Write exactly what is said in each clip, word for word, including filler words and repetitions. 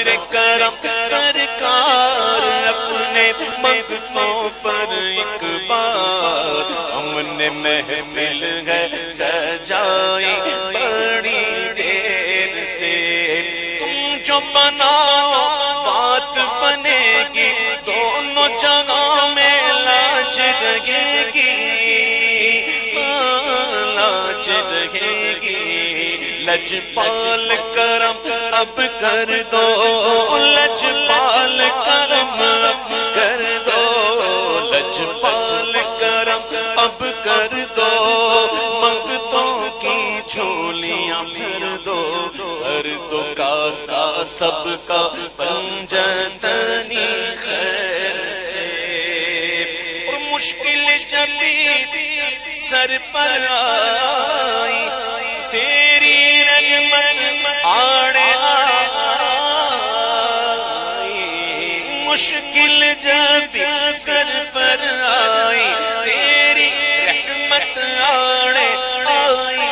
ناصر کرم سرکار اپنے منگتوں پر ایک بار ہم نے محفل ہے سجائی بڑی دیر سے تم جو بناؤ بات بنے گی دونوں جگہوں میں لاج رہے گی لاج رہے گی لجپال کرم اب کر دو لجپال کرم اب کر دو لجپال کرم اب کر دو منگتوں کی جھولیاں بھر دو بھر دو کاسا سب کا پنجتنی خیر سے اور مشکل جب سر پر آئی تیری رحمت آڑے آئی مشکل جب سر پر آئی تیری رحمت آڑے آئی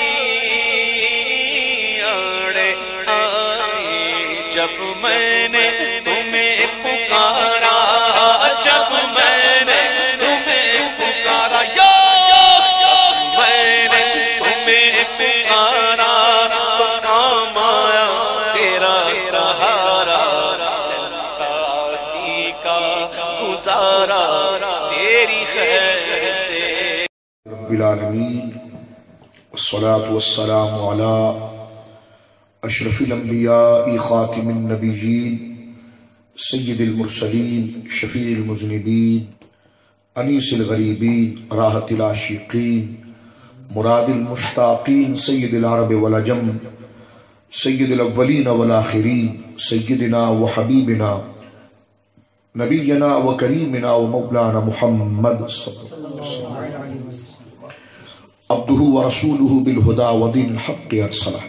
آڑے آئی جب میں نے تمہیں پکارا جب میں نے تمہیں پکارا یا میں نے تمہیں پکارا تو کام آیا تیرا سہارا چلتا سی کا گزارا تیری خیر سے رب العالمین والصلاة والسلام على اشرف الانبیاء خاتم النبیین سید المرسلین شفیع المذنبین انیس الغریبین راحت العاشقین مراد المشتاقین سید العرب والعجم سید الاولین والآخرین سیدنا وحبیبنا نبینا وکریمنا ومولانا محمد صلی اللہ علیہ وسلم عبدہ ورسولہ بالہدى ودین الحق ارسلہ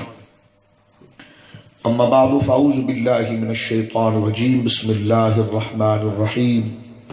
اما بعد فاعوذ باللہ من الشیطان الرجیم بسم اللہ الرحمن الرحیم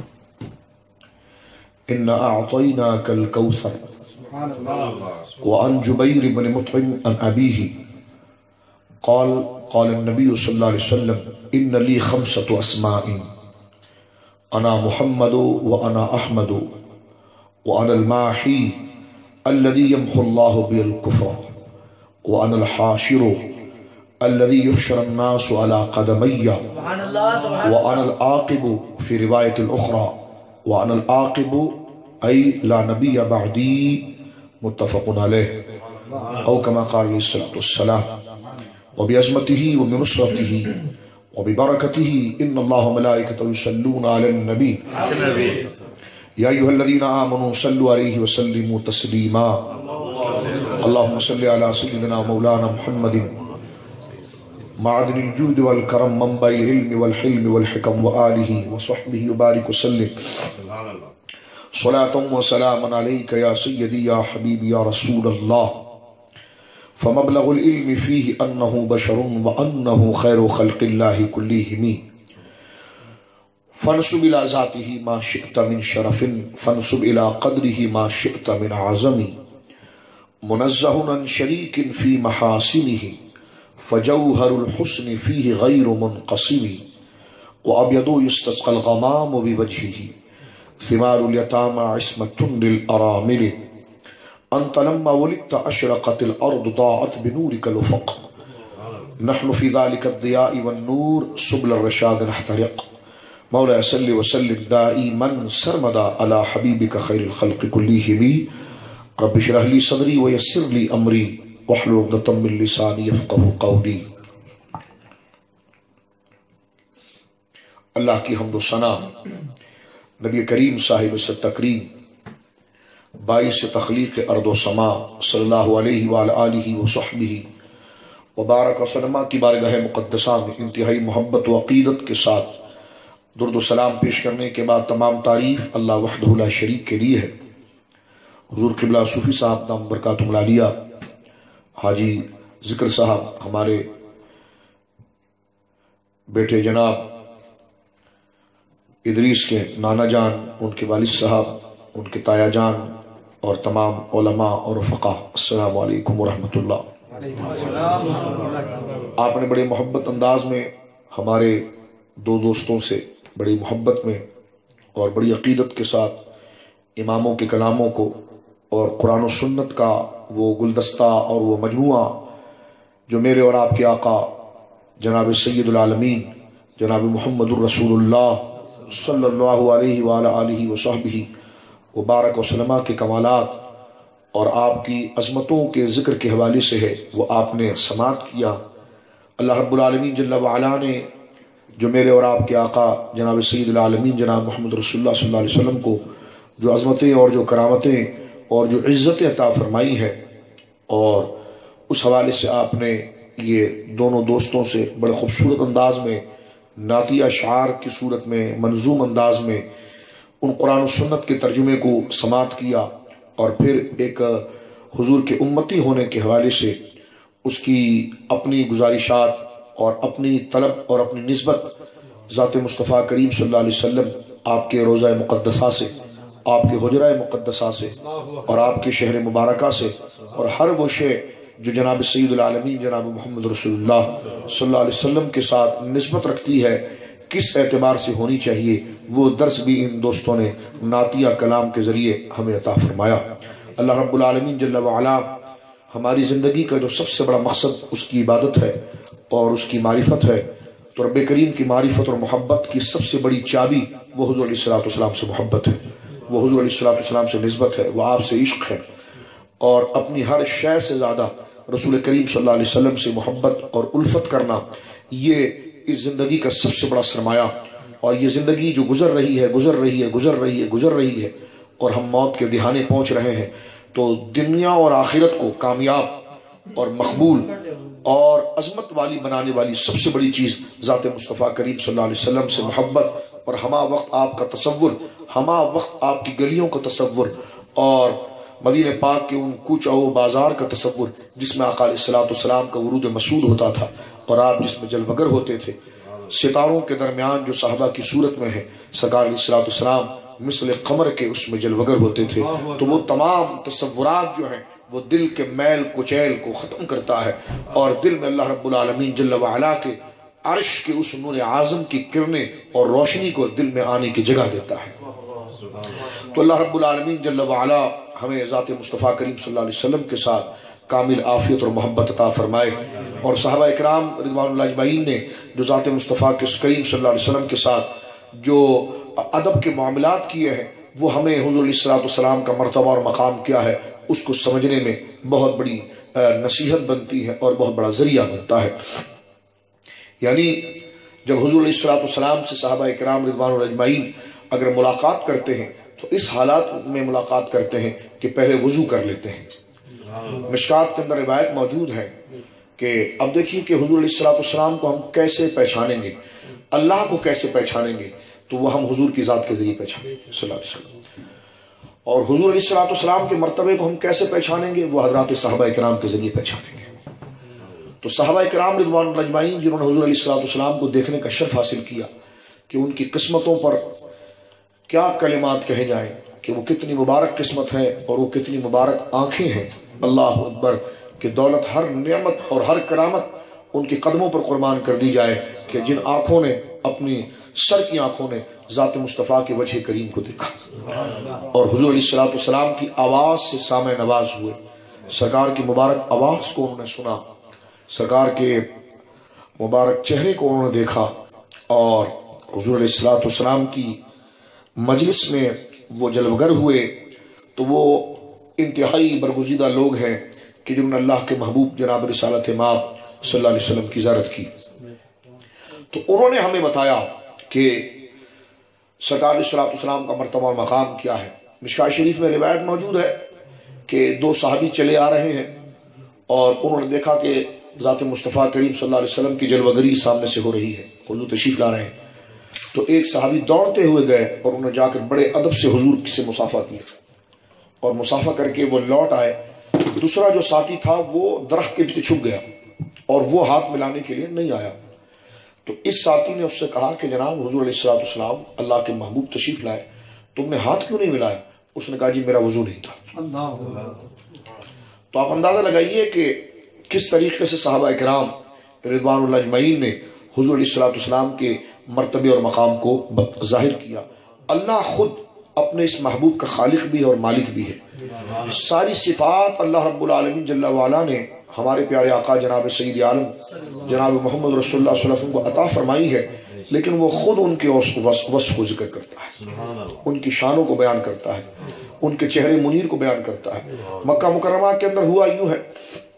ان اعطیناک الکوثر وعن جبیر بن مطعم عن ابیہ قال قال النبی صلی اللہ علیہ وسلم ان لی خمسۃ اسماء انا محمد وانا احمد وانا الماحی الذي يمحو الله بي الكفر وانا الحاشر الذي يحشر الناس على قدمي وانا العاقب في رواية الاخرى وانا العاقب اي لا نبي بعدي متفق عليه او كما قال عليه الصلاة والسلام وبعظمته وبنصرته وببركته ان الله وملائكته يصلون على النبي يا ايها الذين امنوا صلوا عليه وسلموا تسليما اللهم صل على سيدنا مولانا محمد معدن الجود والكرم منبع العلم والحلم والحكم وآله وصحبه وبارك وسلم صلاة وسلاما عليك يا سيدي يا حبيبي يا رسول الله فمبلغ العلم فيه أنه بشر وأنه خير خلق الله كلهم فانسب إلى ذاته ما شئت من شرف فانسب إلى قدره ما شئت من عظم منزه عن شريك في محاسنه فجوهر الحسن فيه غير منقسم وأبيض يستسقى الغمام بوجهه ثمار اليتامى عصمة للأرامل أنت لما ولدت أشرقت الأرض ضاعت بنورك الأفق نحن في ذلك الضياء والنور سبل الرشاد نحترق مولاي صل وسلم دائما سرمدا على حبيبك خير الخلق كلهم رب اشرح لي صدري ويسر لي أمري واحلل عقدة من لساني يفقهوا قولي. اللہ کی حمد و ثنا نبی کریم صاحب ست تکریم باعث تخلیق ارض و سما صلی اللہ علیہ وآلہ وصحبہ وبارک وسلم کی بارگاہ مقدسہ میں انتہائی محبت و عقیدت کے ساتھ درد و سلام پیش کرنے کے بعد تمام تعریف اللہ وحدہ لا شریک کے لیے ہے. حضور قبلہ صوفی صاحب دام برکاتہم العالیہ حاجی ذکر صاحب ہمارے بیٹے جناب ادریس کے نانا جان، ان کے والد صاحب، ان کے تایا جان اور تمام علماء اور فقہ، السلام علیکم ورحمۃ اللہ. آپ نے بڑے محبت انداز میں ہمارے دو دوستوں سے بڑی محبت میں اور بڑی عقیدت کے ساتھ اماموں کے کلاموں کو اور قرآن و سنت کا وہ گلدستہ اور وہ مجموعہ جو میرے اور آپ کے آقا جناب سید العالمین جناب محمد الرسول اللہ صلی اللہ علیہ وآلہ آلہ وصحبہ وبارک وسلم کے کمالات اور آپ کی عظمتوں کے ذکر کے حوالے سے ہے وہ آپ نے سماعت کیا۔ اللہ رب العالمین جل وعلا نے جو میرے اور آپ کے آقا جناب سید العالمین جناب محمد رسول اللہ صلی اللہ علیہ وسلم کو جو عظمتیں اور جو کرامتیں اور جو عزتیں عطا فرمائی ہیں، اور اس حوالے سے آپ نے یہ دونوں دوستوں سے بڑے خوبصورت انداز میں نعتیہ اشعار کی صورت میں منظوم انداز میں ان قرآن و سنت کے ترجمے کو سماعت کیا، اور پھر ایک حضور کے امتی ہونے کے حوالے سے اس کی اپنی گزارشات اور اپنی طلب اور اپنی نسبت ذات مصطفیٰ کریم صلی اللہ علیہ وسلم آپ کے روضہ مقدسہ سے، آپ کے حجرہ مقدسہ سے اور آپ کے شہر مبارکہ سے، اور ہر وہ شے جو جناب سید العالمین جناب محمد رسول اللہ صلی اللہ علیہ وسلم کے ساتھ نسبت رکھتی ہے کس اعتبار سے ہونی چاہیے، وہ درس بھی ان دوستوں نے نعتیہ کلام کے ذریعے ہمیں عطا فرمایا۔ اللہ رب العالمین جل وعلا ہماری زندگی کا جو سب سے بڑا مقصد اس کی عبادت ہے اور اس کی معرفت ہے، تو رب کریم کی معرفت اور محبت کی سب سے بڑی چابی وہ حضور علیہ الصلوۃ والسلام سے محبت ہے، وہ حضور علیہ الصلوۃ والسلام سے نسبت ہے، وہ آپ سے عشق ہے، اور اپنی ہر شے سے زیادہ رسول کریم صلی اللہ علیہ وسلم سے محبت اور الفت کرنا، یہ اس زندگی کا سب سے بڑا سرمایہ۔ اور یہ زندگی جو گزر رہی ہے گزر رہی ہے گزر رہی ہے گزر رہی ہے اور ہم موت کے دہانے پہنچ رہے ہیں، تو دنیا اور آخرت کو کامیاب اور مقبول اور عظمت والی بنانے والی سب سے بڑی چیز ذات مصطفیٰ کریم صلی اللہ علیہ وسلم سے محبت اور ہمہ وقت آپ کا تصور، ہمہ وقت آپ کی گلیوں کا تصور اور مدینہ پاک کے ان کوچہ و بازار کا تصور جس میں آقا علیہ الصلوۃ والسلام کا ورود مسعود ہوتا تھا اور آپ جس میں جلوگر ہوتے تھے، ستاروں کے درمیان جو صحابہ کی صورت میں ہے سرکار علیہ الصلوۃ والسلام مثل قمر کے اس میں جلوگر ہوتے تھے، تو وہ تمام تصورات جو ہیں وہ دل کے میل کچیل کو ختم کرتا ہے، اور دل میں اللہ رب العالمین جل وعلا کے عرش کے اس نور اعظم کی کرنیں اور روشنی کو دل میں آنے کی جگہ دیتا ہے۔ تو اللہ رب العالمین جل وعلا ہمیں ذات مصطفیٰ کریم صلی اللہ علیہ وسلم کے ساتھ کامل عافیت اور محبت عطا فرمائے، اور صحابہ اکرام رضوان اللہ اجمعین نے جو ذات مصطفیٰ کریم صلی اللہ علیہ وسلم کے ساتھ جو ادب کے معاملات کیے ہیں، وہ ہمیں حضور علیہ الصلوۃ والسلام کا مرتبہ اور مقام کیا ہے اس کو سمجھنے میں بہت بڑی نصیحت بنتی ہے اور بہت بڑا ذریعہ بنتا ہے۔ یعنی جب حضور علیہ الصلوۃ والسلام سے صحابہ اکرام رضوان اللہ اجمعین اگر ملاقات کرتے ہیں تو اس حالات میں ملاقات کرتے ہیں کہ پہلے وضو کر لیتے ہیں۔ مشکات کے اندر روایت موجود ہے کہ اب دیکھیے کہ حضور علیہ الصلوۃ والسلام کو ہم کیسے پہچانیں گے، اللہ کو کیسے پہچانیں گے، تو وہ ہم حضور کی ذات کے ذریعے پہچانیں گے صلی اللہ علیہ وسلم، اور حضور علیہ الصلوۃ والسلام کے مرتبے کو ہم کیسے پہچانیں گے، وہ حضرات صحابہ کرام کے ذریعے پہچانیں گے۔ تو صحابہ کرام رضوان اللہ اجمعین جنہوں نے حضور علیہ الصلوۃ والسلام کو دیکھنے کا شرف حاصل کیا کہ ان کی قسمتوں پر کیا کلمات کہے جائیں کہ وہ کتنی مبارک قسمت ہے اور وہ کتنی مبارک آنکھیں ہیں، اللہ اکبر، کہ دولت ہر نعمت اور ہر کرامت ان کے قدموں پر قربان کر دی جائے کہ جن آنکھوں نے اپنی سر کی آنکھوں نے ذات مصطفیٰ کے وجہ کریم کو دیکھا، اور حضور علیہ الصلوۃ والسلام کی آواز سے سامع نواز ہوئے، سرکار کی مبارک آواز کو انہوں نے سنا، سرکار کے مبارک چہرے کو انہوں نے دیکھا، اور حضور علیہ الصلوۃ والسلام کی مجلس میں وہ جلوگر ہوئے۔ تو وہ انتہائی برگزیدہ لوگ ہیں کہ جنہوں نے اللہ کے محبوب جناب رسالت مآب صلی اللہ علیہ وسلم کی زیارت کی۔ تو انہوں نے ہمیں بتایا کہ سرکار علیہ الصلوۃ والسلام کا مرتبہ اور مقام کیا ہے۔ مشکات شریف میں روایت موجود ہے کہ دو صحابی چلے آ رہے ہیں اور انہوں نے دیکھا کہ ذات مصطفیٰ کریم صلی اللہ علیہ وسلم کی جلوگری سامنے سے ہو رہی ہے، حضور تشریف لا رہے ہیں۔ تو ایک صحابی دوڑتے ہوئے گئے اور انہوں نے جا کر بڑے ادب سے حضور سے مصافحہ کیا، اور مصافحہ کر کے وہ لوٹ آئے۔ دوسرا جو ساتھی تھا وہ درخت کے پیچھے چھپ گیا اور وہ ہاتھ ملانے کے لیے نہیں آیا۔ تو اس ساتھی نے اس سے کہا کہ جناب حضور علیہ الصلوۃ والسلام اللہ کے محبوب تشریف لائے، تم نے ہاتھ کیوں نہیں ملایا؟ اس نے کہا جی میرا وضو نہیں تھا۔ تو آپ اندازہ لگائیے کہ کس طریقے سے صحابہ کرام رضوان اللہ اجمعین نے حضور علیہ الصلوۃ والسلام کے مرتبے اور مقام کو ظاہر کیا۔ اللہ خود اپنے اس محبوب کا خالق بھی ہے اور مالک بھی ہے۔ ساری صفات اللہ رب العالمین جل وعلا نے ہمارے پیارے آقا جناب سید عالم جناب محمد رسول اللہ صلی اللہ علیہ وسلم کو عطا فرمائی ہے، لیکن وہ خود ان کے وصف کو ذکر کرتا ہے، ان کی شانوں کو بیان کرتا ہے، ان کے چہرے منیر کو بیان کرتا ہے۔ مکہ مکرمہ کے اندر ہوا یوں ہے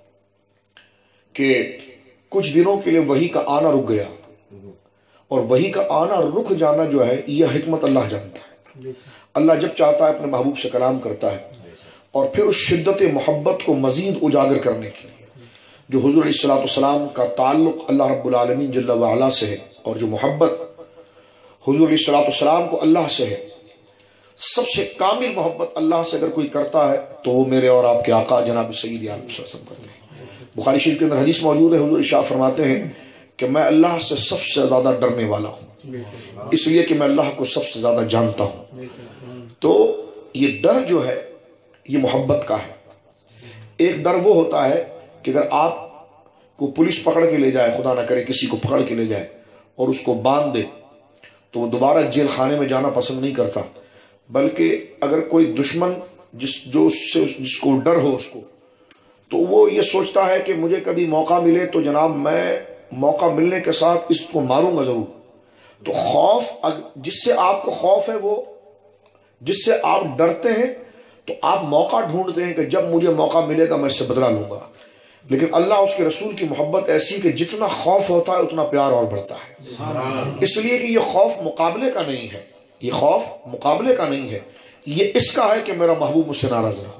کہ کچھ دنوں کے لیے وحی کا آنا رک گیا، اور وحی کا آنا رک جانا جو ہے یہ حکمت اللہ جانتا ہے۔ اللہ جب چاہتا ہے اپنے محبوب سے کلام کرتا ہے، اور پھر اس شدت محبت کو مزید اجاگر کرنے کے لیے جو حضور علیہ الصلوۃ والسلام کا تعلق اللہ رب العالمین جل وعلا سے ہے، اور جو محبت حضور علیہ الصلوۃ والسلام کو اللہ سے ہے، سب سے کامل محبت اللہ سے اگر کوئی کرتا ہے تو وہ میرے اور آپ کے آقا جناب سید عالم صلی اللہ علیہ وسلم کرتے ہیں۔ بخاری شریف کے اندر حدیث موجود ہے، حضور ارشاد فرماتے ہیں کہ میں اللہ سے سب سے زیادہ ڈرنے والا ہوں، اس لیے کہ میں اللہ کو سب سے زیادہ جانتا ہوں۔ تو یہ ڈر جو ہے یہ محبت کا ہے۔ ایک ڈر وہ ہوتا ہے کہ اگر آپ کو پولیس پکڑ کے لے جائے، خدا نہ کرے کسی کو پکڑ کے لے جائے اور اس کو باندھ دے، تو وہ دوبارہ جیل خانے میں جانا پسند نہیں کرتا، بلکہ اگر کوئی دشمن جس جو اس سے جس کو ڈر ہو اس کو، تو وہ یہ سوچتا ہے کہ مجھے کبھی موقع ملے تو جناب میں موقع ملنے کے ساتھ اس کو ماروں گا ضرور۔ تو خوف جس سے آپ کو خوف ہے، وہ جس سے آپ ڈرتے ہیں، تو آپ موقع ڈھونڈتے ہیں کہ جب مجھے موقع ملے گا میں اس سے بدلہ لوں گا۔ لیکن اللہ اس کے رسول کی محبت ایسی کہ جتنا خوف ہوتا ہے اتنا پیار اور بڑھتا ہے، اس لیے کہ یہ خوف مقابلے کا نہیں ہے، یہ خوف مقابلے کا نہیں ہے، یہ اس کا ہے کہ میرا محبوب مجھ سے ناراض نہ ہو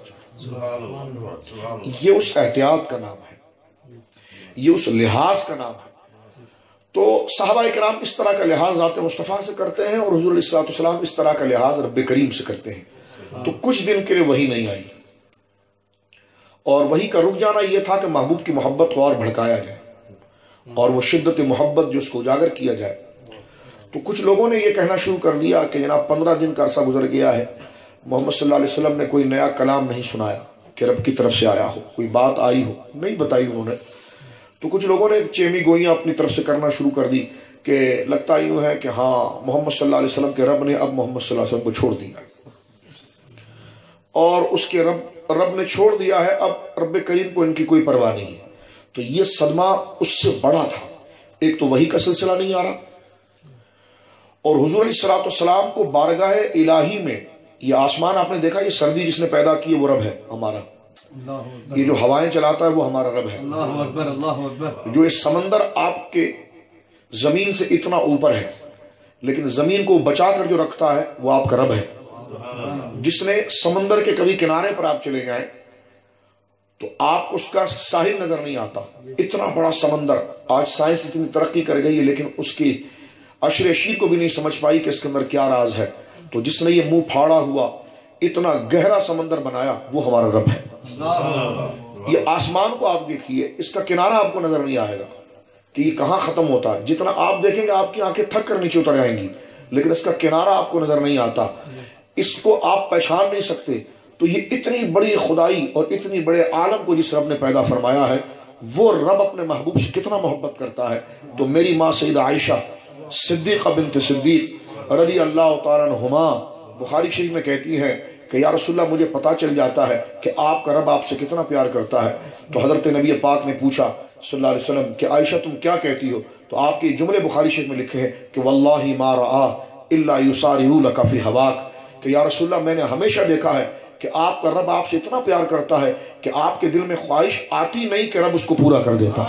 جائے۔ یہ اس احتیاط کا نام ہے، یہ اس لحاظ کا نام ہے۔ تو صحابہ کرام اس طرح کا لحاظ ذات مصطفیٰ سے کرتے ہیں، اور حضور علیہ الصلوۃ والسلام اس طرح کا لحاظ رب کریم سے کرتے ہیں۔ تو کچھ دن کے لیے وہی نہیں آئی، اور وہی کا رک جانا یہ تھا کہ محبوب کی محبت کو اور بھڑکایا جائے، اور وہ شدت محبت جو اس کو اجاگر کیا جائے۔ تو کچھ لوگوں نے یہ کہنا شروع کر دیا کہ جناب پندرہ دن کا عرصہ گزر گیا ہے، محمد صلی اللہ علیہ وسلم نے کوئی نیا کلام نہیں سنایا کہ رب کی طرف سے آیا ہو، کوئی بات آئی ہو، نہیں بتائی انہوں نے۔ تو کچھ لوگوں نے چیمی گوئیاں اپنی طرف سے کرنا شروع کر دی کہ لگتا یوں ہے کہ ہاں محمد صلی اللہ علیہ وسلم کے رب نے اب محمد صلی اللہ علیہ وسلم کو چھوڑ دیا، اور اس کے رب رب نے چھوڑ دیا ہے، اب رب کریم کو ان کی کوئی پرواہ نہیں ہے۔ تو یہ صدمہ اس سے بڑا تھا، ایک تو وحی کا سلسلہ نہیں آ رہا، اور حضور علیہ الصلوۃ والسلام کو بارگاہ الہی میں، یہ آسمان آپ نے دیکھا، یہ سردی جس نے پیدا کی وہ رب ہے ہمارا، یہ جو ہوائیں چلاتا ہے وہ ہمارا رب ہے، اللہ اکبر اللہ اکبر، جو یہ سمندر آپ کے زمین سے اتنا اوپر ہے لیکن زمین کو بچا کر جو رکھتا ہے وہ آپ کا رب ہے، جس نے سمندر کے کبھی کنارے پر آپ چلے جائیں تو آپ اس کا ساحل نظر نہیں آتا، اتنا بڑا سمندر۔ آج سائنس اتنی ترقی کر گئی ہے لیکن اس کی عشر اشیر کو بھی نہیں سمجھ پائی کہ اس کے اندر کیا راز ہے۔ تو جس نے یہ منہ پھاڑا ہوا اتنا گہرا سمندر بنایا وہ ہمارا رب ہے۔ یہ آسمان کو آپ دیکھیے، اس کا کنارہ آپ کو نظر نہیں آئے گا کہ یہ کہاں ختم ہوتا ہے، جتنا آپ دیکھیں گے آپ کی آنکھیں تھک کر نیچے اتر جائیں گی، لیکن اس کا کنارہ آپ کو نظر نہیں آتا، اس کو آپ پہچان نہیں سکتے۔ تو یہ اتنی بڑی خدائی اور اتنی بڑے عالم کو جس رب نے پیدا فرمایا ہے، وہ رب اپنے محبوب سے کتنا محبت کرتا ہے۔ تو میری ماں سیدہ عائشہ صدیقہ بنت صدیق رضی اللہ تعالیٰ عنہما بخاری شریف میں کہتی ہیں کہ یا رسول اللہ مجھے پتا چل جاتا ہے کہ آپ کا رب آپ سے کتنا پیار کرتا ہے۔ تو حضرت نبی پاک نے پوچھا صلی اللہ علیہ وسلم کہ عائشہ تم کیا کہتی ہو؟ تو آپ کے جملے بخاری شریف میں لکھے ہیں کہ واللہ ما رآ الا یسارع لک فی ہواک، کہ یا رسول اللہ میں نے ہمیشہ دیکھا ہے کہ آپ کا رب آپ سے اتنا پیار کرتا ہے کہ آپ کے دل میں خواہش آتی نہیں کہ رب اس کو پورا کر دیتا۔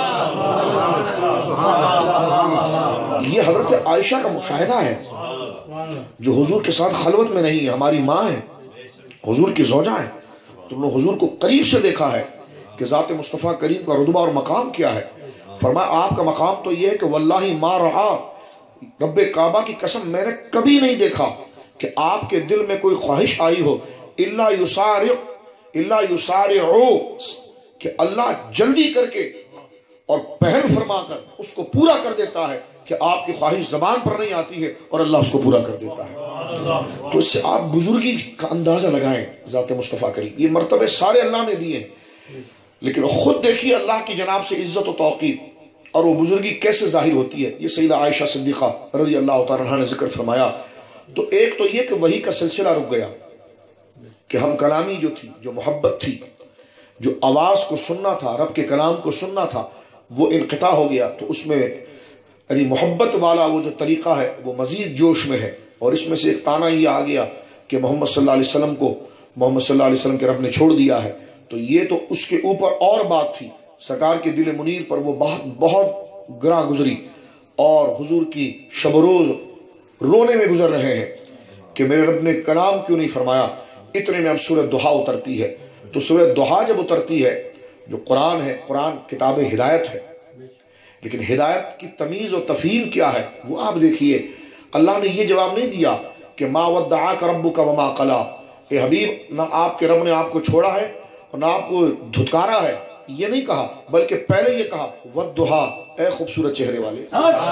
یہ حضرت عائشہ کا مشاہدہ ہے جو حضور کے ساتھ خلوت میں نہیں ہے، ہماری ماں ہے، حضور کی زوجہ ہے، تم نے حضور کو قریب سے دیکھا ہے کہ ذات مصطفیٰ کریم کا رتبہ اور مقام کیا ہے۔ فرمایا آپ کا مقام تو یہ ہے کہ واللہ ما رعا، رب کعبہ کی قسم میں نے کبھی نہیں دیکھا کہ آپ کے دل میں کوئی خواہش آئی ہو الا یسارع الا یسارع، کہ اللہ جلدی کر کے اور پہل فرما کر اس کو پورا کر دیتا ہے کہ آپ کی خواہش زبان پر نہیں آتی ہے اور اللہ اس کو پورا کر دیتا ہے۔ تو اس سے آپ بزرگی کا اندازہ لگائیں ذات مصطفیٰ کریم، یہ مرتبے سارے اللہ نے دیے، لیکن خود دیکھیے اللہ کی جناب سے عزت و توقیر، اور وہ بزرگی کیسے ظاہر ہوتی ہے یہ سیدہ عائشہ صدیقہ رضی اللہ تعالیٰ عنہ نے ذکر فرمایا. تو ایک تو یہ کہ وحی کا سلسلہ رک گیا کہ ہم کلامی جو تھی، جو محبت تھی، جو آواز کو سننا تھا، رب کے کلام کو سننا تھا، وہ انقطاع ہو گیا. تو اس میں یعنی محبت والا وہ جو طریقہ ہے وہ مزید جوش میں ہے. اور اس میں سے ایک تانا یہ آ گیا کہ محمد صلی اللہ علیہ وسلم کو محمد صلی اللہ علیہ وسلم کے رب نے چھوڑ دیا ہے. تو یہ تو اس کے اوپر اور بات تھی. سرکار کے دل منیر پر وہ بہت بہت گراں گزری اور حضور کی شب و روز رونے میں گزر رہے ہیں کہ میرے رب نے کلام کیوں نہیں فرمایا. اتنے میں اب سورہ دحا اترتی ہے. تو سورہ دحا جب اترتی ہے، جو قرآن ہے، قرآن کتاب ہدایت ہے، لیکن ہدایت کی تمیز و تفہیم کیا ہے وہ آپ دیکھیے. اللہ نے یہ جواب نہیں دیا کہ ما ودعاک ربک وما قلی، اے حبیب نہ آپ کے رب نے آپ کو چھوڑا ہے اور نہ آپ کو دھتکارا ہے، یہ نہیں کہا، بلکہ پہلے یہ کہا والضحیٰ، اے خوبصورت چہرے والے.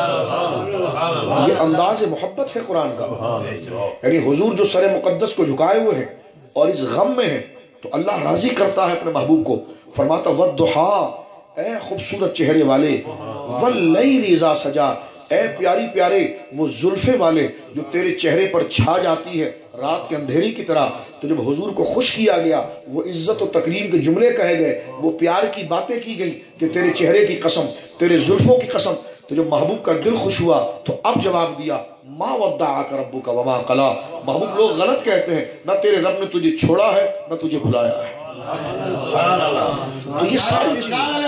یہ انداز محبت ہے قرآن کا. یعنی حضور جو سر مقدس کو جھکائے ہوئے ہیں اور اس غم میں ہیں، تو اللہ راضی کرتا ہے اپنے محبوب کو، فرماتا والضحیٰ، اے خوبصورت چہرے والے، واللیل اذا سجا، اے پیاری پیارے وہ زلفے والے جو تیرے چہرے پر چھا جاتی ہے رات کے اندھیری کی طرح. تو جب حضور کو خوش کیا گیا، وہ عزت و تکریم کے جملے کہے گئے، وہ پیار کی باتیں کی گئی کہ تیرے چہرے کی قسم، تیرے زلفوں کی قسم. تو جب محبوب کا دل خوش ہوا تو اب جواب دیا ما ودعاک ربک وما قلی. محبوب لوگ غلط کہتے ہیں، نہ تیرے رب نے تجھے چھوڑا ہے نہ تجھے بھلایا ہے. تو یہ ساری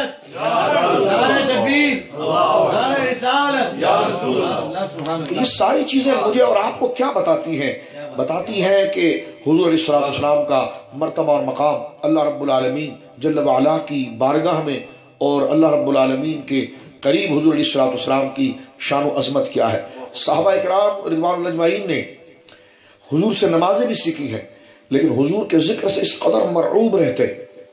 یہ ساری چیزیں مجھے اور آپ کو کیا بتاتی ہیں؟ بتاتی ہیں کہ حضور علیہ الصلوۃ والسلام کا مرتبہ اور مقام اللہ رب العالمین جل وعلا کی بارگاہ میں اور اللہ رب العالمین کے قریب حضور علیہ الصلوۃ والسلام کی شان و عظمت کیا ہے. صحابہ اکرام رضوان اللہ اجمعین نے حضور سے نمازیں بھی سیکھی ہیں، لیکن حضور کے ذکر سے اس قدر مرعوب رہتے،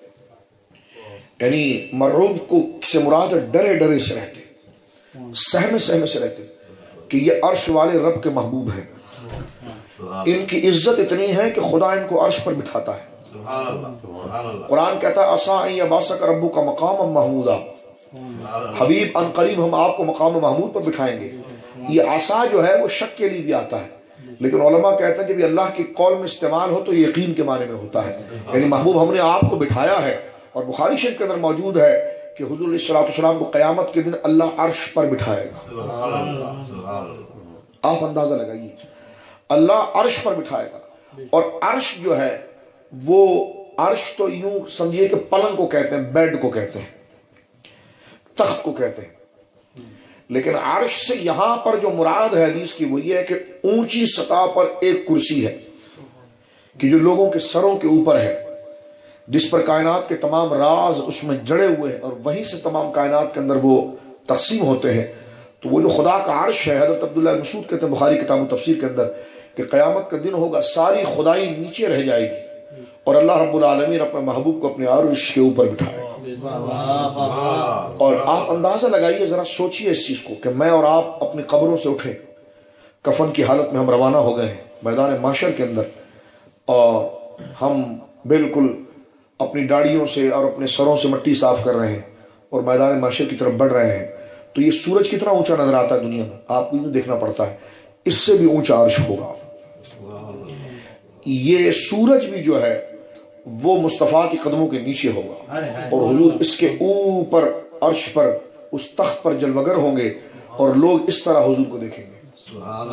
یعنی مرعوب کو سے مراد ڈرے ڈرے سے رہتے، سہمے سہمے سے رہتے کہ یہ عرش والے رب کے محبوب ہیں. ان کی عزت اتنی ہے کہ خدا ان کو عرش پر بٹھاتا ہے. قرآن کہتا ہے عسیٰ ان یبعثک ربک مقاما محمودا، حبیب ان قریب ہم آپ کو مقام محمود پر بٹھائیں گے. یہ عسیٰ جو ہے وہ شک کے لیے بھی آتا ہے، لیکن علماء کہتے ہیں جب یہ اللہ کی قول میں استعمال ہو تو یہ یقین کے معنی میں ہوتا ہے. یعنی محبوب ہم نے آپ کو بٹھایا ہے. اور بخاری شریف کے اندر موجود ہے کہ حضور علیہ الصلوۃ والسلام کو قیامت کے دن اللہ عرش پر بٹھائے گا. آپ اندازہ لگائیے، اللہ عرش پر بٹھائے گا. اور عرش جو ہے وہ عرش تو یوں سمجھیے کہ پلنگ کو کہتے ہیں، بیڈ کو کہتے ہیں، تخت کو کہتے ہیں. لیکن عرش سے یہاں پر جو مراد ہے حدیث کی وہ یہ ہے کہ اونچی سطح پر ایک کرسی ہے کہ جو لوگوں کے سروں کے اوپر ہے، جس پر کائنات کے تمام راز اس میں جڑے ہوئے ہیں اور وہیں سے تمام کائنات کے اندر وہ تقسیم ہوتے ہیں. تو وہ جو خدا کا عرش ہے، حضرت عبداللہ مسعود کہتے ہیں بخاری کتاب و تفسیر کے اندر کہ قیامت کا دن ہوگا، ساری خدائی نیچے رہ جائے گی اور اللہ رب العالمین اپنے محبوب کو اپنے عرش کے اوپر بٹھائے گا. اور آپ اندازہ لگائیے، ذرا سوچئے اس چیز کو کہ میں اور آپ اپنی قبروں سے اٹھے، کفن کی حالت میں ہم روانہ ہو گئے ہیں میدان محشر کے اندر، اور ہم بالکل اپنی داڑھیوں سے اور اپنے سروں سے مٹی صاف کر رہے ہیں اور میدان محشر کی طرف بڑھ رہے ہیں. تو یہ سورج کتنا اونچا نظر آتا ہے دنیا میں، آپ کو یہ دیکھنا پڑتا ہے، اس سے بھی اونچا عرش ہوگا. یہ سورج بھی جو ہے وہ مصطفیٰ کی قدموں کے نیچے ہوگا اور حضور اس کے اوپر عرش پر اس تخت پر جلوگر ہوں گے اور لوگ اس طرح حضور کو دیکھیں گے.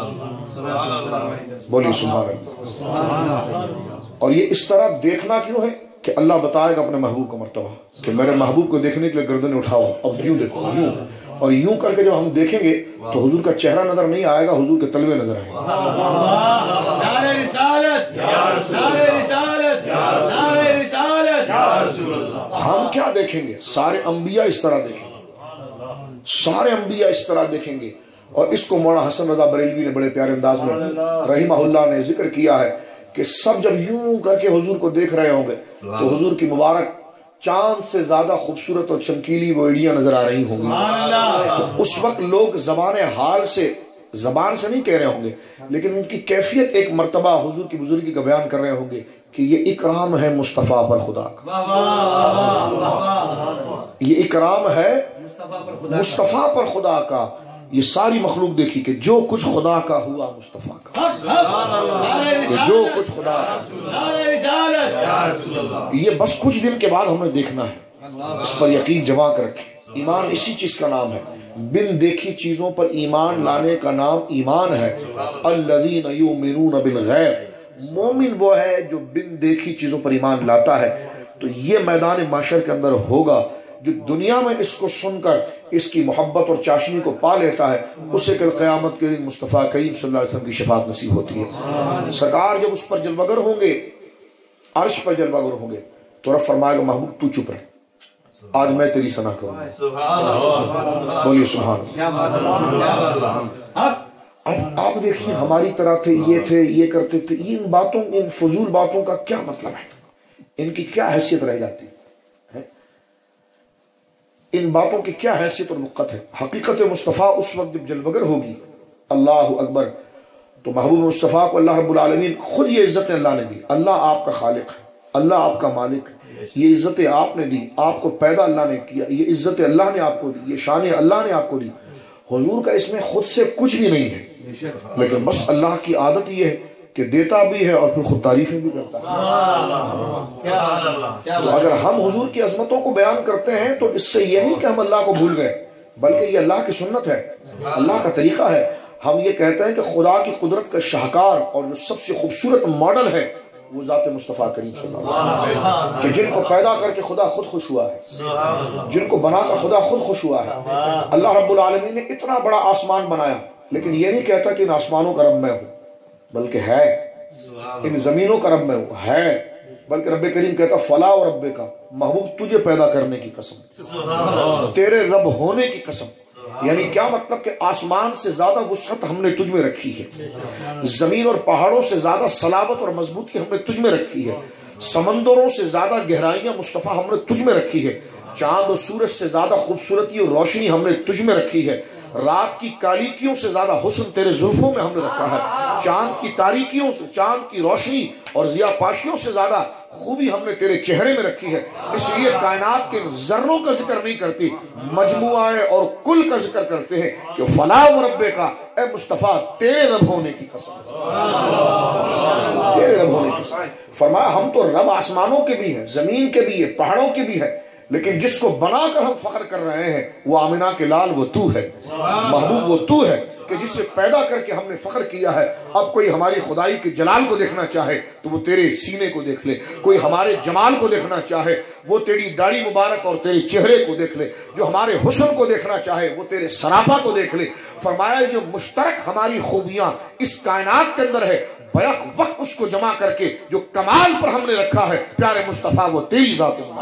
بولیے سبحان اللہ. اور یہ اس طرح دیکھنا کیوں ہے کہ اللہ بتائے گا اپنے محبوب کا مرتبہ کہ میرے محبوب کو دیکھنے کے لیے گردن اٹھاؤ، اب یوں دیکھو، یوں. اور یوں کر کے جب ہم دیکھیں گے تو حضور کا چہرہ نظر نہیں آئے گا، حضور کے تلوے نظر آئیں گے. نعرہ رسالت، نعرہ رسالت، نعرہ رسالت. ہم کیا دیکھیں گے؟ سارے انبیاء اس طرح دیکھیں گے، سارے انبیاء اس طرح دیکھیں گے. اور اس کو مولانا حسن رضا بریلوی نے بڑے پیارے انداز میں رحمہ اللہ نے ذکر کیا ہے کہ سب جب یوں کر کے حضور کو دیکھ رہے ہوں گے تو حضور کی مبارک چاند سے زیادہ خوبصورت اور چمکیلی وہ ایڑیاں نظر آ رہی ہوں گی. تو اس وقت لوگ زبان حال سے، زبان سے نہیں کہہ رہے ہوں گے، لیکن ان کی کیفیت ایک مرتبہ حضور کی بزرگی کا بیان کر رہے ہوں گے کہ یہ اکرام ہے مصطفیٰ پر خدا کا، یہ اکرام ہے مصطفیٰ پر خدا کا. یہ ساری مخلوق دیکھی کہ جو کچھ خدا کا ہوا مصطفیٰ کا، کہ جو کچھ خدا کا. یہ بس کچھ دن کے بعد ہمیں دیکھنا ہے، اس پر یقین جما کر رکھیں. ایمان اسی چیز کا نام ہے، بن دیکھی چیزوں پر ایمان لانے کا نام ایمان ہے. الذین یؤمنون بالغیب، مومن وہ ہے جو بن دیکھی چیزوں پر ایمان لاتا ہے. تو یہ میدان معاشر کے اندر ہوگا. جو دنیا میں اس کو سن کر اس کی محبت اور چاشنی کو پا لیتا ہے، اسے کل قیامت کے دن مصطفیٰ کریم صلی اللہ علیہ وسلم کی شفاعت نصیب ہوتی ہے. سرکار جب اس پر جلوگر ہوں گے، عرش پر جلوگر ہوں گے، تو رب فرمائے گا محبوب تو چپ رہ، آج میں تیری ثنا کروں. بولیے سبحان اللہ. اب آپ دیکھیے ہماری طرح تھے، یہ تھے، یہ کرتے تھے، ان باتوں ان فضول باتوں کا کیا مطلب ہے؟ ان کی کیا حیثیت رہ جاتی ہے؟ ان باتوں کی کیا حیثیت اور وقت ہے؟ حقیقت مصطفیٰ اس وقت جب جلوگر ہوگی، اللہ اکبر، تو محبوب مصطفیٰ کو اللہ رب العالمین خود یہ عزت اللہ نے دی. اللہ آپ کا خالق ہے، اللہ آپ کا مالک ہے، یہ عزت آپ نے دی. آپ کو پیدا اللہ نے کیا، یہ عزت اللہ نے آپ کو دی، یہ شان اللہ نے آپ کو دی. حضور کا اس میں خود سے کچھ بھی نہیں ہے، لیکن بس اللہ کی عادت یہ ہے کہ دیتا بھی ہے اور پھر خود تعریفیں بھی کرتا ہے. تو اگر ہم حضور کی عظمتوں کو بیان کرتے ہیں تو اس سے یہ نہیں کہ ہم اللہ کو بھول گئے، بلکہ یہ اللہ کی سنت ہے، اللہ کا طریقہ ہے. ہم یہ کہتے ہیں کہ خدا کی قدرت کا شاہکار اور جو سب سے خوبصورت ماڈل ہے وہ ذات مصطفیٰ کریم صلی اللہ علیہ وسلم، کہ جن کو پیدا کر کے خدا خود خوش ہوا ہے، جن کو بنا کر خدا خود خوش ہوا ہے. اللہ رب العالمین نے اتنا بڑا آسمان بنایا، لیکن یہ نہیں کہتا کہ ان آسمانوں کا رب میں ہوں، بلکہ ہے. ان زمینوں کا رب میں ہوں، ہے، بلکہ رب کریم کہتا فلا و رب کا، محبوب تجھے پیدا کرنے کی قسم، تیرے رب ہونے کی قسم. یعنی کیا مطلب کہ آسمان سے زیادہ وسعت ہم نے تجھ میں رکھی ہے، زمین اور پہاڑوں سے زیادہ صلابت اور مضبوطی ہم نے تجھ میں رکھی ہے، سمندروں سے زیادہ گہرائیاں مصطفیٰ ہم نے تجھ میں رکھی ہے، چاند اور سورج سے زیادہ خوبصورتی اور روشنی ہم نے تجھ میں رکھی ہے، رات کی کالیکیوں سے زیادہ حسن تیرے زلفوں میں ہم نے رکھا ہے، چاند کی تاریکیوں سے، چاند کی روشنی اور ضیاء پاشیوں سے زیادہ خوبی ہم نے تیرے چہرے میں رکھی ہے. اس لیے کائنات کے ذروں کا ذکر نہیں کرتی، مجموعہ اور کل کا ذکر کرتے ہیں کہ فلا و ربے کا، اے مصطفیٰ تیرے رب ہونے کی قسم، تیرے رب ہونے کی قسم. فرمایا ہم تو رب آسمانوں کے بھی ہیں، زمین کے بھی ہیں، پہاڑوں کے بھی ہیں، لیکن جس کو بنا کر ہم فخر کر رہے ہیں وہ آمنہ کے لال وہ تو ہے، محبوب وہ تو ہے کہ جسے پیدا کر کے ہم نے فخر کیا ہے. اب کوئی ہماری خدائی کے جلال کو دیکھنا چاہے تو وہ تیرے سینے کو دیکھ لے، کوئی ہمارے جمال کو دیکھنا چاہے وہ تیری داڑھی مبارک اور تیرے چہرے کو دیکھ لے، جو ہمارے حسن کو دیکھنا چاہے وہ تیرے سراپا کو دیکھ لے. فرمایا جو مشترک ہماری خوبیاں اس کائنات کے اندر ہے، بیک وقت اس کو جمع کر کے جو کمال پر ہم نے رکھا ہے پیارے مصطفیٰ وہ تیری ذات ہے.